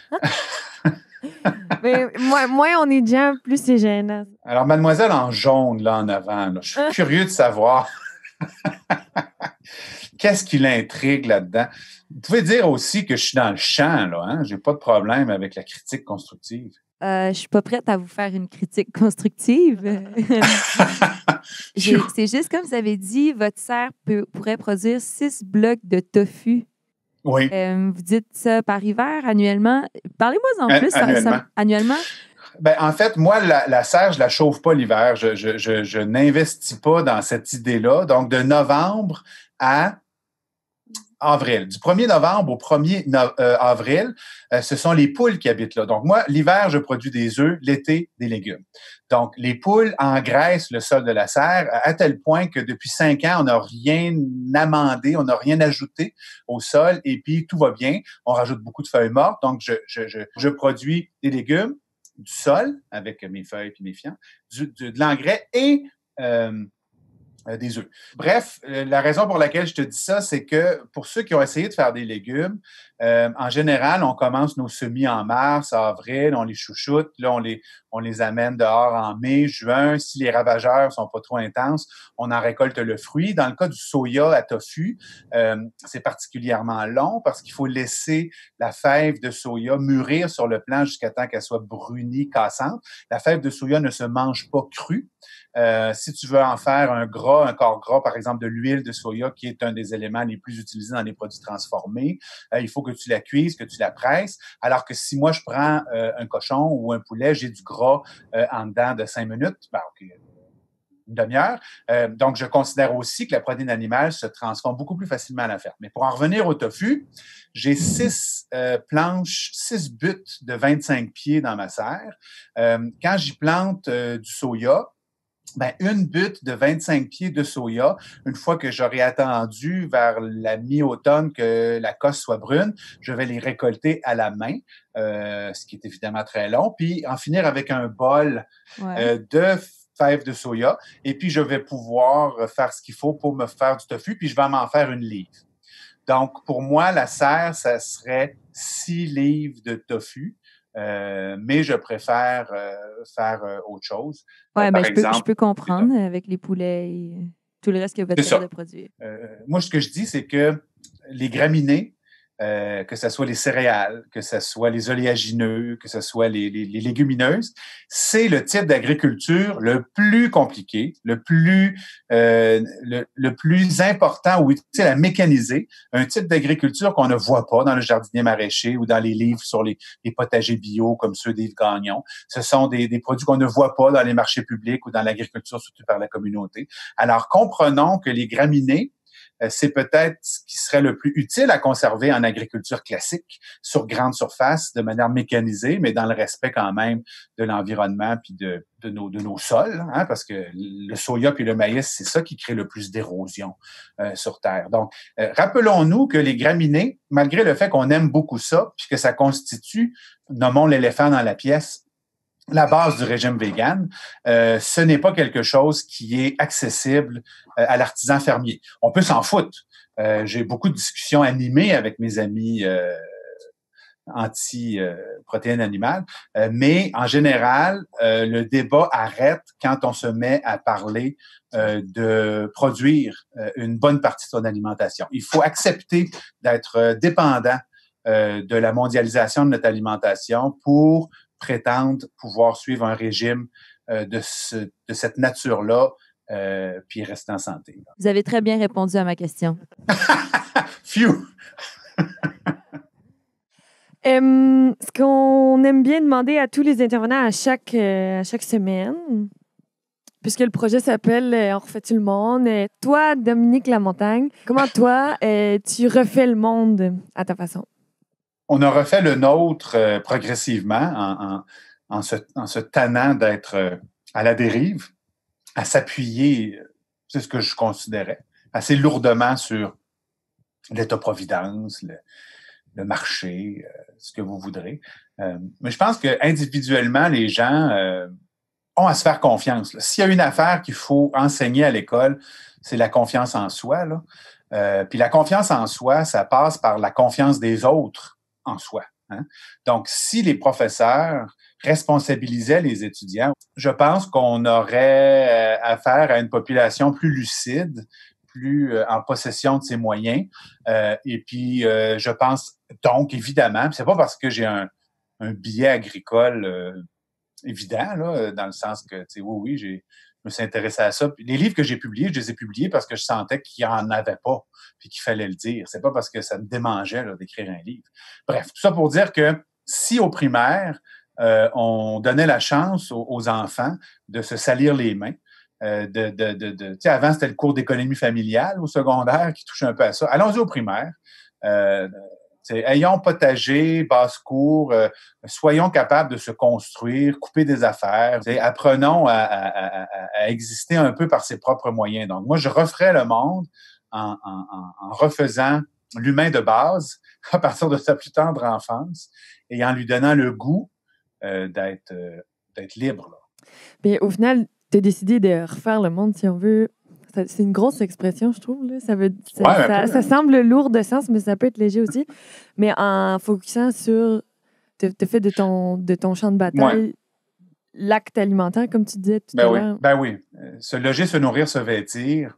Mais moins, moins on est de gens, plus c'est gênant. Alors, mademoiselle en jaune, là, en avant, là, je suis curieux de savoir qu'est-ce qui l'intrigue là-dedans. Vous pouvez dire aussi que je suis dans le champ, là, hein? J'ai pas de problème avec la critique constructive. Euh, je suis pas prête à vous faire une critique constructive. C'est juste comme vous avez dit, votre serre peut, pourrait produire six blocs de tofu. Oui. Euh, vous dites ça par hiver, annuellement. Parlez-moi en plus. Annuellement. Ça, ça, annuellement? Ben, en fait, moi, la, la serre, je la chauffe pas l'hiver. Je, je, je, je n'investis pas dans cette idée-là. Donc, de novembre à avril. Du premier novembre au premier no- euh, avril, euh, ce sont les poules qui habitent là. Donc, moi, l'hiver, je produis des œufs, l'été, des légumes. Donc, les poules engraissent le sol de la serre à tel point que depuis cinq ans, on n'a rien amendé, on n'a rien ajouté au sol et puis tout va bien. On rajoute beaucoup de feuilles mortes. Donc, je, je, je, je produis des légumes, du sol avec mes feuilles et mes fientes, du, du, de l'engrais et euh, Euh, des œufs. Bref, euh, la raison pour laquelle je te dis ça, c'est que pour ceux qui ont essayé de faire des légumes, euh, en général, on commence nos semis en mars, avril, on les chouchoute, là, on les, on les amène dehors en mai, juin. Si les ravageurs sont pas trop intenses, on en récolte le fruit. Dans le cas du soya à tofu, euh, c'est particulièrement long parce qu'il faut laisser la fève de soya mûrir sur le plant jusqu'à temps qu'elle soit brunie, cassante. La fève de soya ne se mange pas crue. Euh, si tu veux en faire un gras, un corps gras, par exemple de l'huile de soya, qui est un des éléments les plus utilisés dans les produits transformés, euh, il faut que tu la cuises, que tu la presses. Alors que si moi, je prends euh, un cochon ou un poulet, j'ai du gras euh, en dedans de cinq minutes, ben, okay, une demi-heure. Euh, donc, je considère aussi que la protéine animale se transforme beaucoup plus facilement à la ferme. Mais pour en revenir au tofu, j'ai six euh, planches, six buttes de vingt-cinq pieds dans ma serre. Euh, quand j'y plante euh, du soya, ben, une butte de vingt-cinq pieds de soya, une fois que j'aurai attendu vers la mi-automne que la cosse soit brune, je vais les récolter à la main, euh, ce qui est évidemment très long, puis en finir avec un bol Ouais. euh, de fèves de soya, et puis je vais pouvoir faire ce qu'il faut pour me faire du tofu, puis je vais m'en faire une livre. Donc, pour moi, la serre, ça serait six livres de tofu. Euh, mais je préfère euh, faire euh, autre chose. Oui, euh, ben, je, exemple, peux, je peux comprendre avec les poulets et tout le reste que vous êtes capable de produire. Euh, moi, ce que je dis, c'est que les graminées, euh, que ce soit les céréales, que ce soit les oléagineux, que ce soit les, les, les légumineuses, c'est le type d'agriculture le plus compliqué, le plus euh, le, le plus important, ou utile à mécaniser, un type d'agriculture qu'on ne voit pas dans le jardinier maraîcher ou dans les livres sur les, les potagers bio comme ceux d'Yves Gagnon. Ce sont des, des produits qu'on ne voit pas dans les marchés publics ou dans l'agriculture soutenue par la communauté. Alors, comprenons que les graminées, c'est peut-être ce qui serait le plus utile à conserver en agriculture classique, sur grande surface, de manière mécanisée, mais dans le respect quand même de l'environnement puis de, de, nos, de nos sols, hein, parce que le soya puis le maïs, c'est ça qui crée le plus d'érosion euh, sur Terre. Donc, euh, rappelons-nous que les graminées, malgré le fait qu'on aime beaucoup ça, puis que ça constitue, nommons l'éléphant dans la pièce, la base du régime vegan, euh, ce n'est pas quelque chose qui est accessible euh, à l'artisan fermier. On peut s'en foutre. Euh, j'ai beaucoup de discussions animées avec mes amis euh, anti-protéines euh, animales, euh, mais en général, euh, le débat arrête quand on se met à parler euh, de produire euh, une bonne partie de son alimentation. Il faut accepter d'être dépendant euh, de la mondialisation de notre alimentation pour prétendent pouvoir suivre un régime euh, de, ce, de cette nature-là, euh, puis rester en santé. Là. Vous avez très bien répondu à ma question. Phew! Euh, ce qu'on aime bien demander à tous les intervenants à chaque, euh, à chaque semaine, puisque le projet s'appelle euh, On refait-tu le monde? Euh, toi, Dominique Lamontagne, comment toi, euh, tu refais le monde à ta façon? On a refait le nôtre euh, progressivement en, en, en, se, en se tannant d'être euh, à la dérive, à s'appuyer, c'est ce que je considérais, assez lourdement sur l'État-providence, le, le marché, euh, ce que vous voudrez. Euh, mais je pense que individuellement, les gens euh, ont à se faire confiance. Là. S'il y a une affaire qu'il faut enseigner à l'école, c'est la confiance en soi. Là. Euh, puis la confiance en soi, ça passe par la confiance des autres en soi. Hein? Donc, si les professeurs responsabilisaient les étudiants, je pense qu'on aurait euh, affaire à une population plus lucide, plus euh, en possession de ses moyens. Euh, et puis, euh, je pense donc, évidemment, c'est pas parce que j'ai un, un billet agricole euh, évident, là, dans le sens que, tu sais, oui, oui, j'ai, je me suis intéressé à ça. Puis les livres que j'ai publiés, je les ai publiés parce que je sentais qu'il n'y en avait pas, puis qu'il fallait le dire. C'est pas parce que ça me démangeait là, d'écrire un livre. Bref, tout ça pour dire que si au primaire, euh, on donnait la chance aux, aux enfants de se salir les mains, Euh, de, de, de, de tu sais, avant, c'était le cours d'économie familiale au secondaire qui touche un peu à ça. Allons-y au primaire. Euh, ayons potager, basse-cour, euh, soyons capables de se construire, couper des affaires. Apprenons à, à, à, à exister un peu par ses propres moyens. Donc, moi, je referais le monde en, en, en refaisant l'humain de base à partir de sa plus tendre enfance et en lui donnant le goût euh, d'être, euh, d'être libre. Là. Mais au final, tu as décidé de refaire le monde, si on veut. Ça, c'est une grosse expression, je trouve. Là. Ça, veut, ça, Ouais, ça, peu, ça semble lourd de sens, mais ça peut être léger aussi. Mais en focusant sur le fait de ton, de ton champ de bataille, ouais. L'acte alimentaire, comme tu disais tout ben à oui, l'heure. Ben oui. Se loger, se nourrir, se vêtir,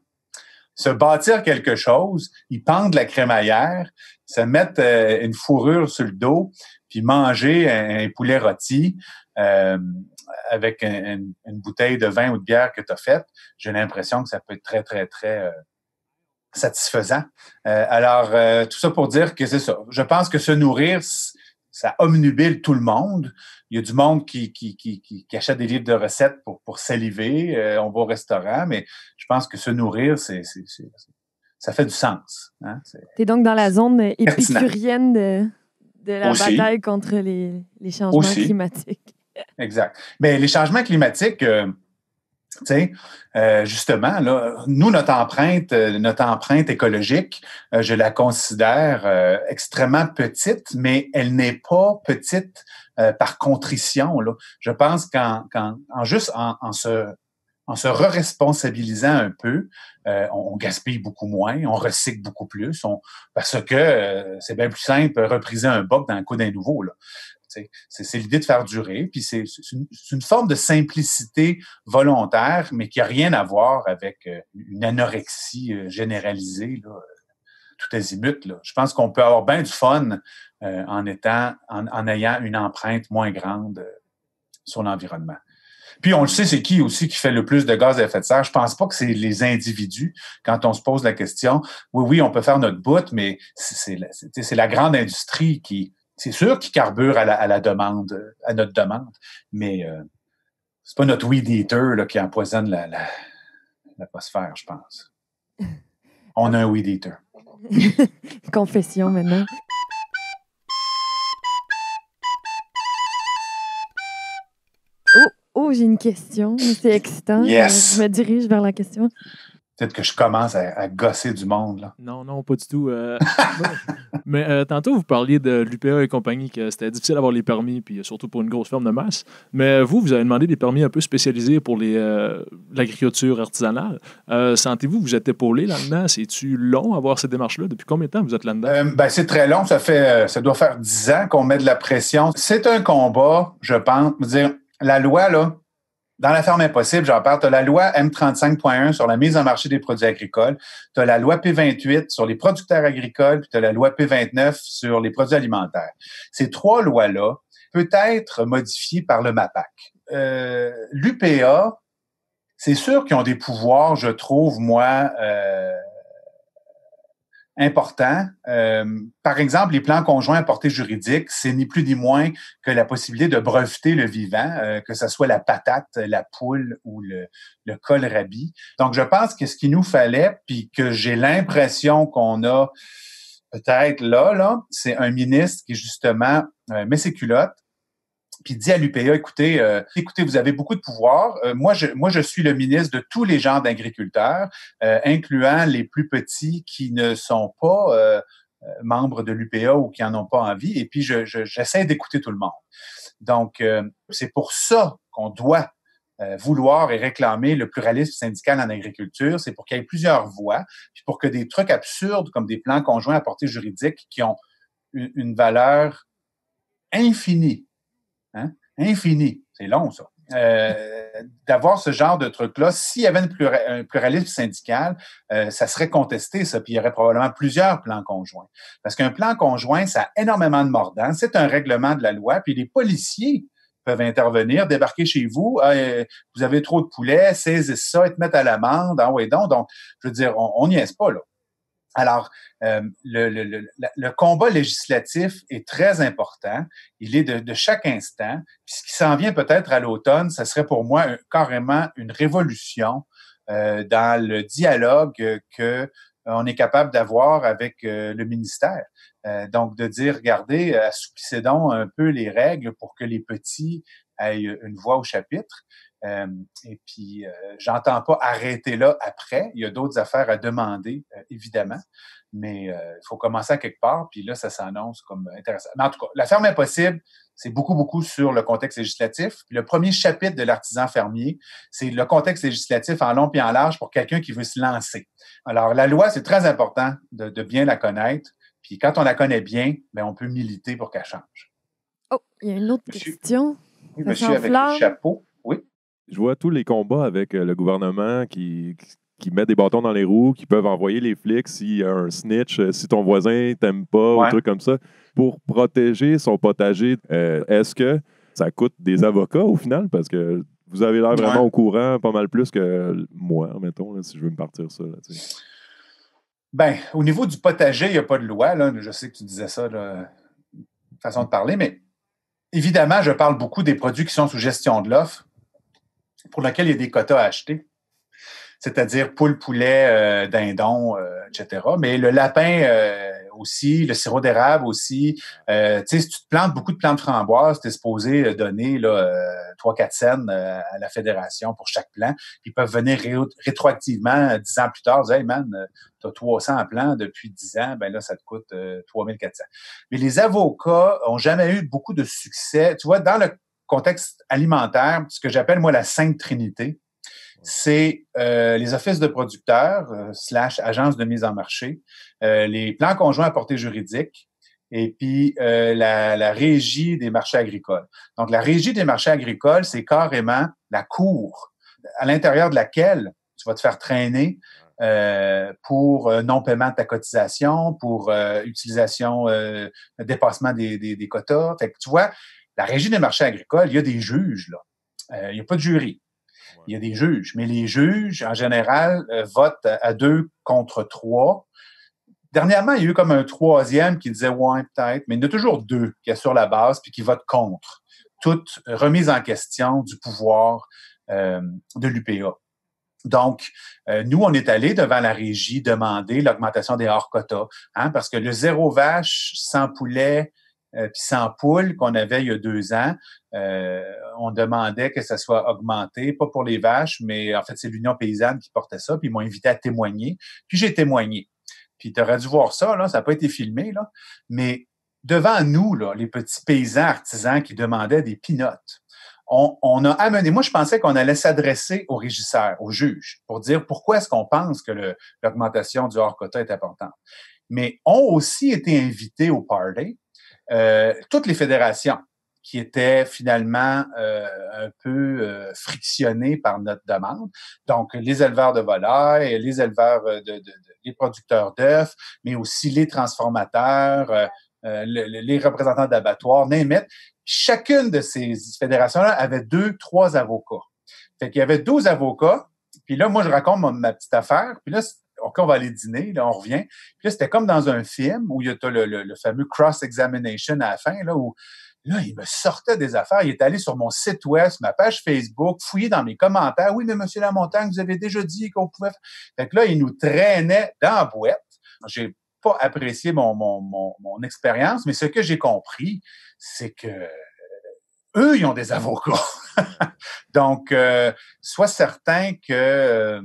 se bâtir quelque chose, ils pendent la crémaillère, se mettre euh, une fourrure sur le dos, puis manger un, un poulet rôti euh, avec un, une, une bouteille de vin ou de bière que tu as faite, j'ai l'impression que ça peut être très, très, très euh, satisfaisant. Euh, alors, euh, tout ça pour dire que c'est ça. Je pense que se nourrir, ça obnubile tout le monde. Il y a du monde qui, qui, qui, qui, qui achète des livres de recettes pour, pour saliver. Euh, on va au restaurant, mais je pense que se nourrir, c'est, c'est, c'est, ça fait du sens. Hein? Tu es donc dans la zone épicurienne de, de la Aussi. bataille contre les, les changements Aussi. climatiques. Exact. Mais les changements climatiques, euh, tu sais, euh, justement, là, nous, notre empreinte, notre empreinte écologique, euh, je la considère euh, extrêmement petite, mais elle n'est pas petite euh, par contrition. Là. Je pense qu'en, qu'en en juste en, en se en se re-responsabilisant un peu, euh, on, on gaspille beaucoup moins, on recycle beaucoup plus, on, parce que euh, c'est bien plus simple repriser un boc dans le coup d'un nouveau. Là. C'est, c'est l'idée de faire durer, puis c'est, c'est, une, c'est une forme de simplicité volontaire, mais qui n'a rien à voir avec euh, une anorexie euh, généralisée, là, tout azimut. Là. Je pense qu'on peut avoir bien du fun euh, en étant, en, en ayant une empreinte moins grande euh, sur l'environnement. Puis on le sait, c'est qui aussi qui fait le plus de gaz à effet de serre. Je pense pas que c'est les individus. Quand on se pose la question, oui, oui, on peut faire notre bout, mais c'est, c'est, c'est la grande industrie qui C'est sûr qu'il carbure à la, à la demande, à notre demande, mais euh, c'est pas notre weed eater là, qui empoisonne la, la, l'atmosphère, je pense. On a un weed eater. Confession maintenant. Oh, oh, j'ai une question. C'est excitant. Yes. Je me dirige vers la question. Peut-être que je commence à, à gosser du monde. Là. Non, non, pas du tout. Euh, mais euh, tantôt, vous parliez de l'U P A et compagnie, que c'était difficile d'avoir les permis, puis surtout pour une grosse ferme de masse. Mais vous, vous avez demandé des permis un peu spécialisés pour les, euh, l'agriculture artisanale. Euh, sentez-vous que vous êtes épaulé là-dedans? C'est-tu long à avoir ces démarches-là? Depuis combien de temps vous êtes là-dedans? Euh, ben, c'est très long. Ça, fait, ça doit faire dix ans qu'on met de la pression. C'est un combat, je pense. Je veux dire, la loi, là, dans la ferme impossible, j'en parle, tu as la loi M trente-cinq point un sur la mise en marché des produits agricoles, tu as la loi P vingt-huit sur les producteurs agricoles, puis tu as la loi P vingt-neuf sur les produits alimentaires. Ces trois lois-là peuvent être modifiées par le MAPAC. euh, l'U P A, c'est sûr qu'ils ont des pouvoirs, je trouve, moi, euh, importants. Euh, par exemple, les plans conjoints à portée juridique, c'est ni plus ni moins que la possibilité de breveter le vivant, euh, que ce soit la patate, la poule ou le, le kohlrabi. Donc, je pense que ce qu'il nous fallait, puis que j'ai l'impression qu'on a peut-être là, là, c'est un ministre qui, justement, euh, met ses culottes, puis dit à l'U P A, écoutez, euh, écoutez, vous avez beaucoup de pouvoir. Euh, moi, je, moi, je suis le ministre de tous les genres d'agriculteurs, euh, incluant les plus petits qui ne sont pas euh, membres de l'U P A ou qui en ont pas envie. Et puis, je, je, j'essaie d'écouter tout le monde. Donc, euh, c'est pour ça qu'on doit euh, vouloir et réclamer le pluralisme syndical en agriculture. C'est pour qu'il y ait plusieurs voix, puis pour que des trucs absurdes comme des plans conjoints à portée juridique qui ont une, une valeur infinie, Hein? Infini. C'est long, ça. Euh, d'avoir ce genre de truc-là, s'il y avait une plura- un pluralisme syndical, euh, ça serait contesté, ça, puis il y aurait probablement plusieurs plans conjoints. Parce qu'un plan conjoint, ça a énormément de mordants. C'est un règlement de la loi, puis les policiers peuvent intervenir, débarquer chez vous, euh, vous avez trop de poulets, saisissez ça et te mettre à l'amende. Ah oui, donc, donc, je veux dire, on n'y est pas, là. Alors, euh, le, le, le, le combat législatif est très important. Il est de, de chaque instant. Puis ce qui s'en vient peut-être à l'automne, ça serait pour moi un, carrément une révolution euh, dans le dialogue que euh, on est capable d'avoir avec euh, le ministère. Euh, donc, de dire, regardez, assouplissez donc un peu les règles pour que les petits aient une voix au chapitre. Euh, et puis, euh, j'entends pas arrêter là après. Il y a d'autres affaires à demander, euh, évidemment. Mais il euh, faut commencer à quelque part. Puis là, ça s'annonce comme intéressant. Mais en tout cas, la ferme impossible, c'est beaucoup, beaucoup sur le contexte législatif. Puis le premier chapitre de l'artisan fermier, c'est le contexte législatif en long et en large pour quelqu'un qui veut se lancer. Alors, la loi, c'est très important de, de bien la connaître. Puis quand on la connaît bien, bien, on peut militer pour qu'elle change. Oh, il y a une autre monsieur, question. Oui, monsieur avec le chapeau. Oui. Je vois tous les combats avec le gouvernement qui, qui met des bâtons dans les roues, qui peuvent envoyer les flics s'il y a un snitch, si ton voisin t'aime pas, ouais. ou un truc comme ça, pour protéger son potager. Euh, est-ce que ça coûte des avocats au final? Parce que vous avez l'air vraiment ouais. au courant pas mal plus que moi, mettons, là, si je veux me partir ça. Là, Bien, au niveau du potager, il n'y a pas de loi. Là. Je sais que tu disais ça, là, façon de parler, mais évidemment, je parle beaucoup des produits qui sont sous gestion de l'offre, pour lequel il y a des quotas à acheter, c'est-à-dire poule, poulet, euh, dindon, euh, et cetera. Mais le lapin euh, aussi, le sirop d'érable aussi. Euh, tu sais, si tu te plantes beaucoup de plantes framboises, tu es supposé donner là, euh, trois quatre cents euh, à la fédération pour chaque plant. Puis ils peuvent venir ré- rétroactivement, dix ans plus tard, dire « Hey man, tu as trois cents plants depuis dix ans, ben là, ça te coûte euh, trois mille quatre cents. » Mais les avocats ont jamais eu beaucoup de succès. Tu vois, dans le contexte alimentaire, ce que j'appelle, moi, la Sainte Trinité, c'est euh, les offices de producteurs, euh, slash agences de mise en marché, euh, les plans conjoints à portée juridique et puis euh, la, la régie des marchés agricoles. Donc, la régie des marchés agricoles, c'est carrément la cour à l'intérieur de laquelle tu vas te faire traîner euh, pour euh, non-paiement de ta cotisation, pour euh, utilisation, euh, dépassement des, des, des quotas. Fait que tu vois, la régie des marchés agricoles, il y a des juges, là. Euh, il n'y a pas de jury. Il y a des juges. Mais les juges, en général, euh, votent à deux contre trois. Dernièrement, il y a eu comme un troisième qui disait « ouais, peut-être », mais il y en a toujours deux qui assurent la base puis qui votent contre. Toute remise en question du pouvoir euh, de l'U P A. Donc, euh, nous, on est allé devant la régie demander l'augmentation des hors-quotas, hein, parce que le zéro vache, sans poulet, Euh, puis sans poules qu'on avait il y a deux ans, euh, on demandait que ça soit augmenté, pas pour les vaches, mais en fait, c'est l'Union paysanne qui portait ça, puis ils m'ont invité à témoigner. Puis j'ai témoigné. Puis tu aurais dû voir ça, là, ça n'a pas été filmé, là, mais devant nous, là, les petits paysans artisans qui demandaient des peanuts, on, on a amené, moi je pensais qu'on allait s'adresser aux régisseurs, aux juges, pour dire pourquoi est-ce qu'on pense que le, l'augmentation du hors-quota est importante. Mais ont aussi été invités au party, Euh, toutes les fédérations qui étaient finalement euh, un peu euh, frictionnées par notre demande. Donc, les éleveurs de volailles, les éleveurs de, de, de les producteurs d'œufs, mais aussi les transformateurs, euh, euh, le, les représentants d'abattoirs, name it. chacune de ces fédérations-là avait deux, trois avocats. Fait qu'il y avait douze avocats. Puis là, moi, je raconte ma, ma petite affaire. Puis là, OK, on va aller dîner. Là, on revient. Puis là, c'était comme dans un film où il y a le, le, le fameux cross-examination à la fin, là, où là, il me sortait des affaires. Il est allé sur mon site web, ma page Facebook, fouillé dans mes commentaires. Oui, mais monsieur Lamontagne, vous avez déjà dit qu'on pouvait... Fait que là, il nous traînait dans la boîte. J'ai pas apprécié mon, mon, mon, mon expérience, mais ce que j'ai compris, c'est que eux, ils ont des avocats. Donc, euh, sois certain que euh,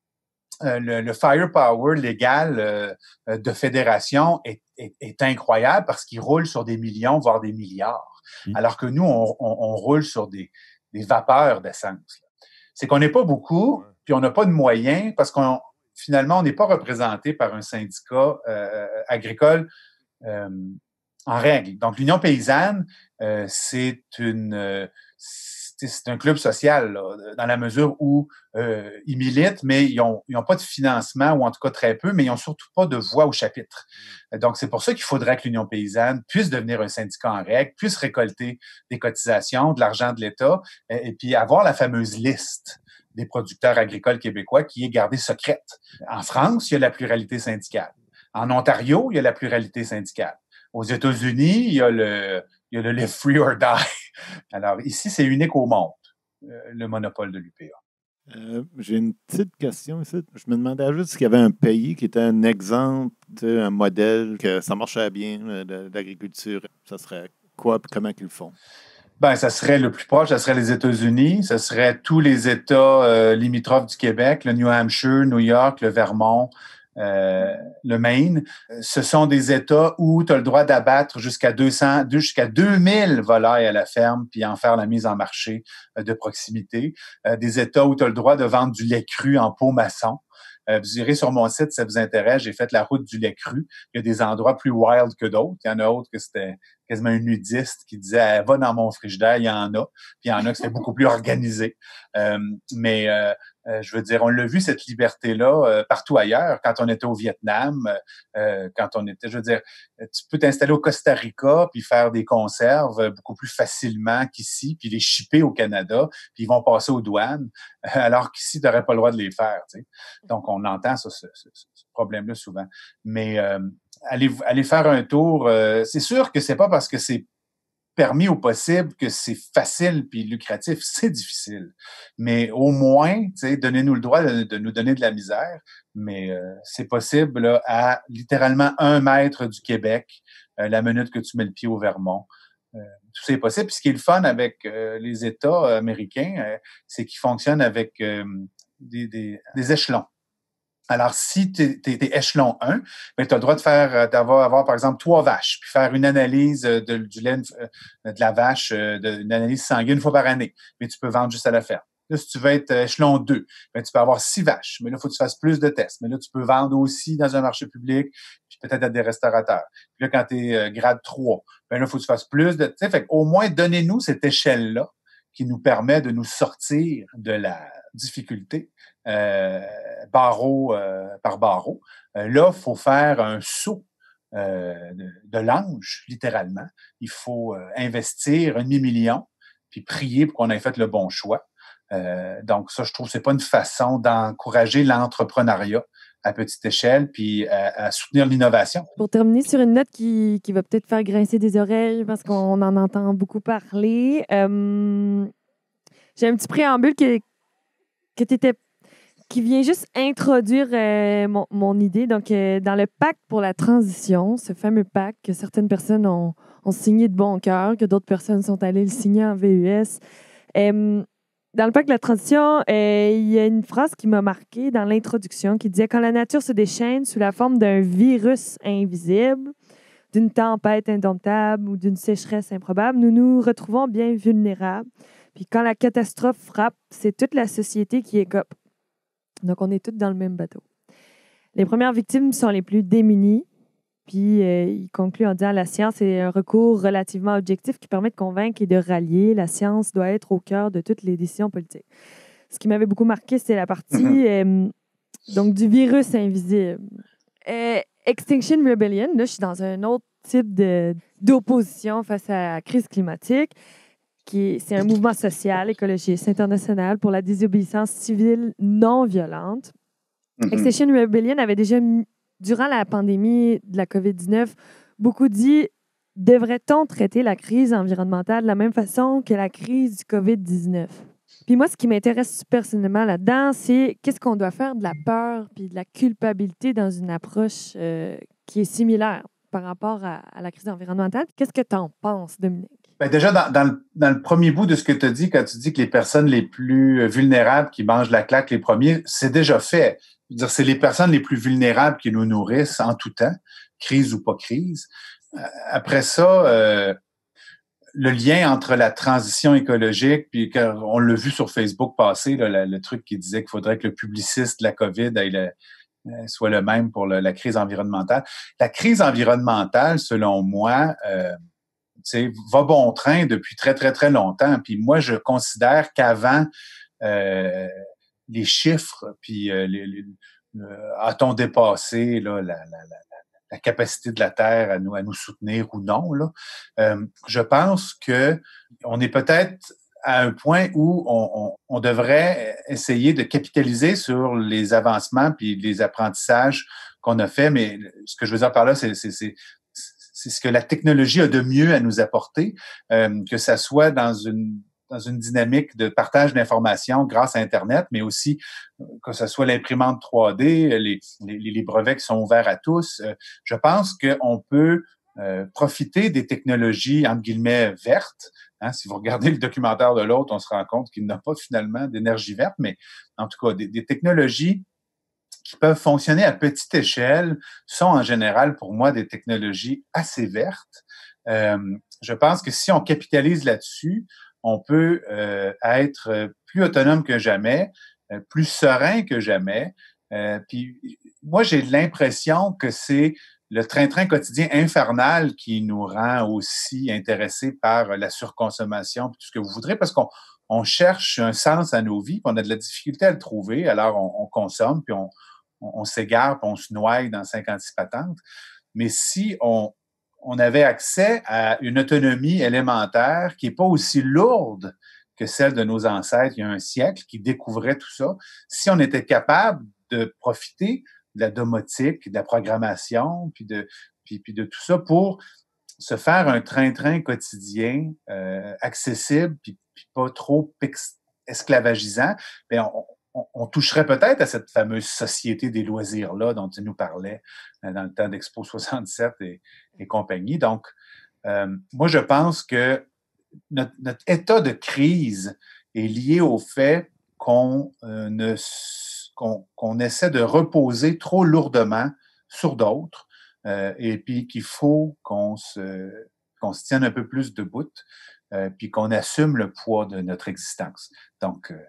le, le firepower légal euh, de fédération est, est, est incroyable parce qu'ils roulent sur des millions, voire des milliards. Mmh. Alors que nous, on, on, on roule sur des, des vapeurs d'essence. C'est qu'on n'est pas beaucoup, puis on n'a pas de moyens parce qu'on finalement, on n'est pas représenté par un syndicat euh, agricole euh, en règle. Donc, l'Union paysanne, euh, c'est une, euh, c'est, c'est un club social là, dans la mesure où euh, ils militent, mais ils n'ont ils ont pas de financement, ou en tout cas très peu, mais ils n'ont surtout pas de voix au chapitre. Donc, c'est pour ça qu'il faudrait que l'Union paysanne puisse devenir un syndicat en règle, puisse récolter des cotisations, de l'argent de l'État, et, et puis avoir la fameuse liste des producteurs agricoles québécois qui est gardée secrète. En France, il y a la pluralité syndicale. En Ontario, il y a la pluralité syndicale. Aux États-Unis, il y a le, il y a le live free or die. Alors ici, c'est unique au monde, le monopole de l'U P A. Euh, j'ai une petite question ici. Je me demandais juste s'il y avait un pays qui était un exemple, un modèle, que ça marchait bien, de, d'agriculture. Ça serait quoi et comment ils le font? Ben, ça serait le plus proche, ça serait les États-Unis, ça serait tous les États euh, limitrophes du Québec, le New Hampshire, New York, le Vermont, euh, le Maine. Ce sont des États où tu as le droit d'abattre jusqu'à deux cents, jusqu'à deux mille volailles à la ferme, puis en faire la mise en marché euh, de proximité. Euh, des États où tu as le droit de vendre du lait cru en pot maçon. Euh, vous irez sur mon site si ça vous intéresse. J'ai fait la route du lait cru. Il y a des endroits plus wild que d'autres. Il y en a d'autres que c'était quasiment un nudiste qui disait « Va dans mon frigidaire, il y en a. » Puis il y en a que c'était beaucoup plus organisé. Euh, mais euh, euh, je veux dire, on l'a vu, cette liberté-là, euh, partout ailleurs. Quand on était au Vietnam, euh, quand on était, je veux dire, tu peux t'installer au Costa Rica puis faire des conserves beaucoup plus facilement qu'ici, puis les shipper au Canada, puis ils vont passer aux douanes, alors qu'ici, tu n'aurais pas le droit de les faire. Tu sais. Donc, on entend ça, ce, ce, ce problème-là souvent. Mais euh, aller, aller faire un tour, euh, c'est sûr que c'est pas parce que c'est permis au possible que c'est facile puis lucratif, c'est difficile. Mais au moins, tu sais, donnez-nous le droit de, de nous donner de la misère, mais euh, c'est possible là, à littéralement un mètre du Québec, euh, la minute que tu mets le pied au Vermont. Euh, tout ça est possible. Puis ce qui est le fun avec euh, les États américains, euh, c'est qu'ils fonctionnent avec euh, des, des, des échelons. Alors, si tu es échelon un, ben, tu as le droit de faire, d'avoir, avoir, par exemple, trois vaches, puis faire une analyse de, du lait de la vache, de, une analyse sanguine une fois par année. Mais tu peux vendre juste à la ferme. Là, si tu veux être échelon deux, ben, tu peux avoir six vaches. Mais là, il faut que tu fasses plus de tests. Mais là, tu peux vendre aussi dans un marché public, puis peut-être à des restaurateurs. Puis là, quand tu es grade trois, ben là, il faut que tu fasses plus de tests. Fait qu'au moins, donnez-nous cette échelle-là qui nous permet de nous sortir de la difficulté. Euh, barreau euh, par barreau. Euh, là, il faut faire un saut euh, de, de l'ange, littéralement. Il faut euh, investir un demi-million, puis prier pour qu'on ait fait le bon choix. Euh, donc, ça, je trouve que c'est pas une façon d'encourager l'entrepreneuriat à petite échelle, puis à, à soutenir l'innovation. Pour terminer sur une note qui, qui va peut-être faire grincer des oreilles, parce qu'on en entend beaucoup parler, euh, j'ai un petit préambule que, que tu étais qui vient juste introduire euh, mon, mon idée. Donc, euh, dans le pacte pour la transition, ce fameux pacte que certaines personnes ont, ont signé de bon cœur, que d'autres personnes sont allées le signer en V U S, euh, dans le pacte de la transition, euh, il y a une phrase qui m'a marquée dans l'introduction qui disait « Quand la nature se déchaîne sous la forme d'un virus invisible, d'une tempête indomptable ou d'une sécheresse improbable, nous nous retrouvons bien vulnérables. Puis quand la catastrophe frappe, c'est toute la société qui écope. Donc, on est tous dans le même bateau. Les premières victimes sont les plus démunies. Puis, euh, il conclut en disant « La science est un recours relativement objectif qui permet de convaincre et de rallier. La science doit être au cœur de toutes les décisions politiques. » Ce qui m'avait beaucoup marqué, c'était la partie euh, donc, du virus invisible. Euh, Extinction Rebellion, là, je suis dans un autre type de, d'opposition face à la crise climatique. Qui est, c'est un mouvement social, écologiste, international pour la désobéissance civile non violente. Mm-hmm. Extinction Rebellion avait déjà, durant la pandémie de la covid dix-neuf, beaucoup dit « Devrait-on traiter la crise environnementale de la même façon que la crise du covid dix-neuf? » Puis moi, ce qui m'intéresse personnellement là-dedans, c'est qu'est-ce qu'on doit faire de la peur puis de la culpabilité dans une approche euh, qui est similaire par rapport à, à la crise environnementale. Qu'est-ce que tu en penses, Dominique? Bien, déjà, dans, dans, le, dans le premier bout de ce que tu as dit, quand tu dis que les personnes les plus vulnérables qui mangent la claque les premiers, c'est déjà fait. Je veux dire, c'est les personnes les plus vulnérables qui nous nourrissent en tout temps, crise ou pas crise. Après ça, euh, le lien entre la transition écologique, puis on l'a vu sur Facebook passer, là, le, le truc qui disait qu'il faudrait que le publiciste de la COVID aille le, soit le même pour le, la crise environnementale. La crise environnementale, selon moi, euh, va bon train depuis très, très, très longtemps. Puis moi, je considère qu'avant, euh, les chiffres, puis euh, les, les, euh, a-t-on dépassé là, la, la, la, la capacité de la Terre à nous, à nous soutenir ou non, là, euh, je pense que on est peut-être à un point où on, on, on devrait essayer de capitaliser sur les avancements puis les apprentissages qu'on a faits. Mais ce que je veux dire par là, c'est, c'est, c'est c'est ce que la technologie a de mieux à nous apporter, euh, que ça soit dans une dans une dynamique de partage d'informations grâce à Internet, mais aussi euh, que ce soit l'imprimante trois D, les, les, les brevets qui sont ouverts à tous. Euh, je pense qu'on peut euh, profiter des technologies, entre guillemets, vertes. Hein, si vous regardez le documentaire de l'autre, on se rend compte qu'il n'a pas finalement d'énergie verte, mais en tout cas, des, des technologies qui peuvent fonctionner à petite échelle sont en général pour moi des technologies assez vertes. Euh, je pense que si on capitalise là-dessus, on peut euh, être plus autonome que jamais, euh, plus serein que jamais. Euh, puis moi, j'ai l'impression que c'est le train-train quotidien infernal qui nous rend aussi intéressés par la surconsommation, tout ce que vous voudrez, parce qu'on on cherche un sens à nos vies, puis on a de la difficulté à le trouver, alors on, on consomme, puis on on s'égare, puis on se noie dans cinquante-six patentes. Mais si on, on avait accès à une autonomie élémentaire qui n'est pas aussi lourde que celle de nos ancêtres il y a un siècle, qui découvraient tout ça, si on était capable de profiter de la domotique, de la programmation, puis de, puis, puis de tout ça pour se faire un train-train quotidien euh, accessible, puis, puis pas trop ex- esclavagisant, bien, on, On, on toucherait peut-être à cette fameuse société des loisirs-là dont tu nous parlais euh, dans le temps d'Expo soixante-sept et, et compagnie. Donc, euh, moi, je pense que notre, notre état de crise est lié au fait qu'on, euh, ne, qu'on, qu'on essaie de reposer trop lourdement sur d'autres euh, et puis qu'il faut qu'on se, qu'on se tienne un peu plus debout euh, puis qu'on assume le poids de notre existence. Donc, euh,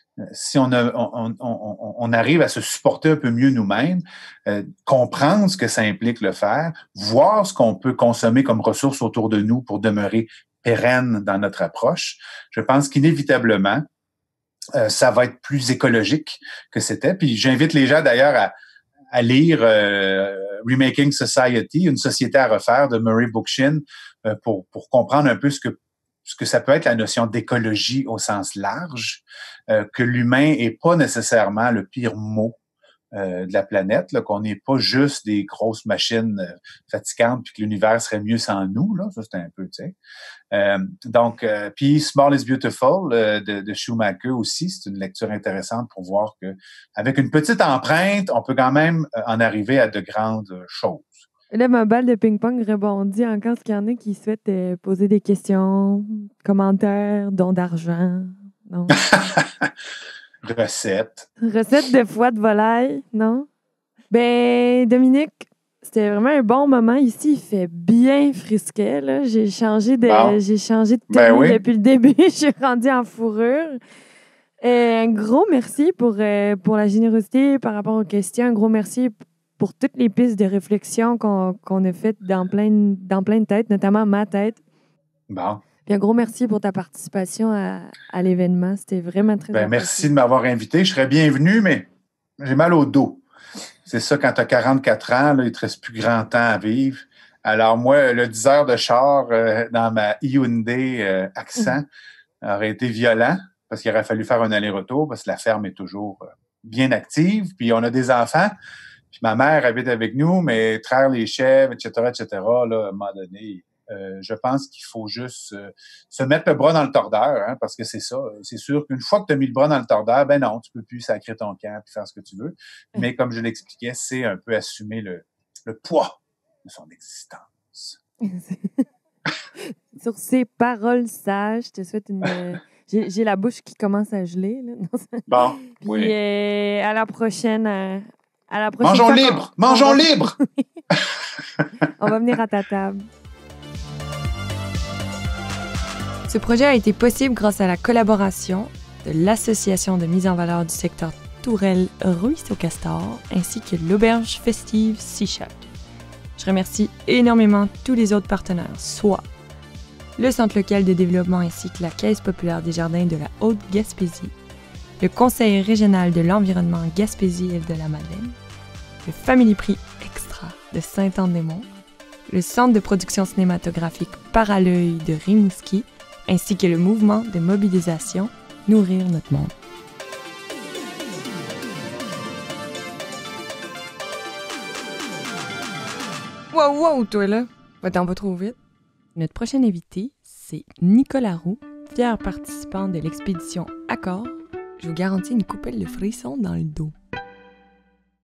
si on, a, on, on, on arrive à se supporter un peu mieux nous-mêmes, euh, comprendre ce que ça implique le faire, voir ce qu'on peut consommer comme ressources autour de nous pour demeurer pérenne dans notre approche, je pense qu'inévitablement, euh, ça va être plus écologique que c'était. Puis j'invite les gens d'ailleurs à, à lire euh, Remaking Society, une société à refaire de Murray Bookchin euh, pour, pour comprendre un peu ce que ce que ça peut être la notion d'écologie au sens large, euh, que l'humain est pas nécessairement le pire mot euh, de la planète, là, qu'on n'est pas juste des grosses machines euh, fatigantes, puis que l'univers serait mieux sans nous, là, ça c'est un peu, tu sais. Euh, donc, euh, puis Small is Beautiful euh, de, de Schumacher aussi, c'est une lecture intéressante pour voir que avec une petite empreinte, on peut quand même euh, en arriver à de grandes choses. Là, ma balle de ping-pong rebondit encore, ce qu'il y en a qui souhaitent euh, poser des questions, commentaires, dons d'argent. Non? Recette. Recette de foie de volaille, non? Ben, Dominique, c'était vraiment un bon moment ici. Il fait bien frisquet, là. J'ai changé de, bon. j'ai changé de tenue ben oui. depuis le début. Je suis rendue en fourrure. Et un gros merci pour, euh, pour la générosité par rapport aux questions. Un gros merci pour toutes les pistes de réflexion qu'on, qu'on a faites dans plein, dans plein de têtes, notamment ma tête. Bon. Puis un gros merci pour ta participation à, à l'événement. C'était vraiment très ben, merci de m'avoir invité. Je serais bienvenu, mais j'ai mal au dos. C'est ça, quand tu as quarante-quatre ans, là, il ne te reste plus grand temps à vivre. Alors, moi, le dix heures de char euh, dans ma Hyundai euh, Accent aurait été violent parce qu'il aurait fallu faire un aller-retour parce que la ferme est toujours euh, bien active. Puis, on a des enfants. Puis, ma mère habite avec nous, mais traire les chèvres, et cetera, et cetera, là, à un moment donné, euh, je pense qu'il faut juste euh, se mettre le bras dans le tordeur, hein, parce que c'est ça. C'est sûr qu'une fois que tu as mis le bras dans le tordeur, ben non, tu peux plus sacrer ton camp et faire ce que tu veux. Mais comme je l'expliquais, c'est un peu assumer le, le poids de son existence. Sur ces paroles sages, je te souhaite une... J'ai, j'ai la bouche qui commence à geler. Là. Bon, Puis, oui. euh, à la prochaine. euh, à la prochaine Mangeons fois libre! qu'on- Mangeons on va- libre! On va venir à ta table. Ce projet a été possible grâce à la collaboration de l'Association de mise en valeur du secteur Tourelle Ruisseau Castor ainsi que l'Auberge Festive Seashell. Je remercie énormément tous les autres partenaires, soit le Centre local de développement ainsi que la Caisse populaire des jardins de la Haute-Gaspésie, le Conseil régional de l'environnement Gaspésie-Île-de-la-Madeleine, le Family Prix Extra de Sainte-Anne-des-Monts, le Centre de production cinématographique Parallœil de Rimouski, ainsi que le mouvement de mobilisation Nourrir notre monde. Wow, wow, toi là! Va-t'en pas trop vite. Notre prochain invité, c'est Nicolas Roux, fier participant de l'expédition Accord. Je vous garantis une coupelle de frissons dans le dos.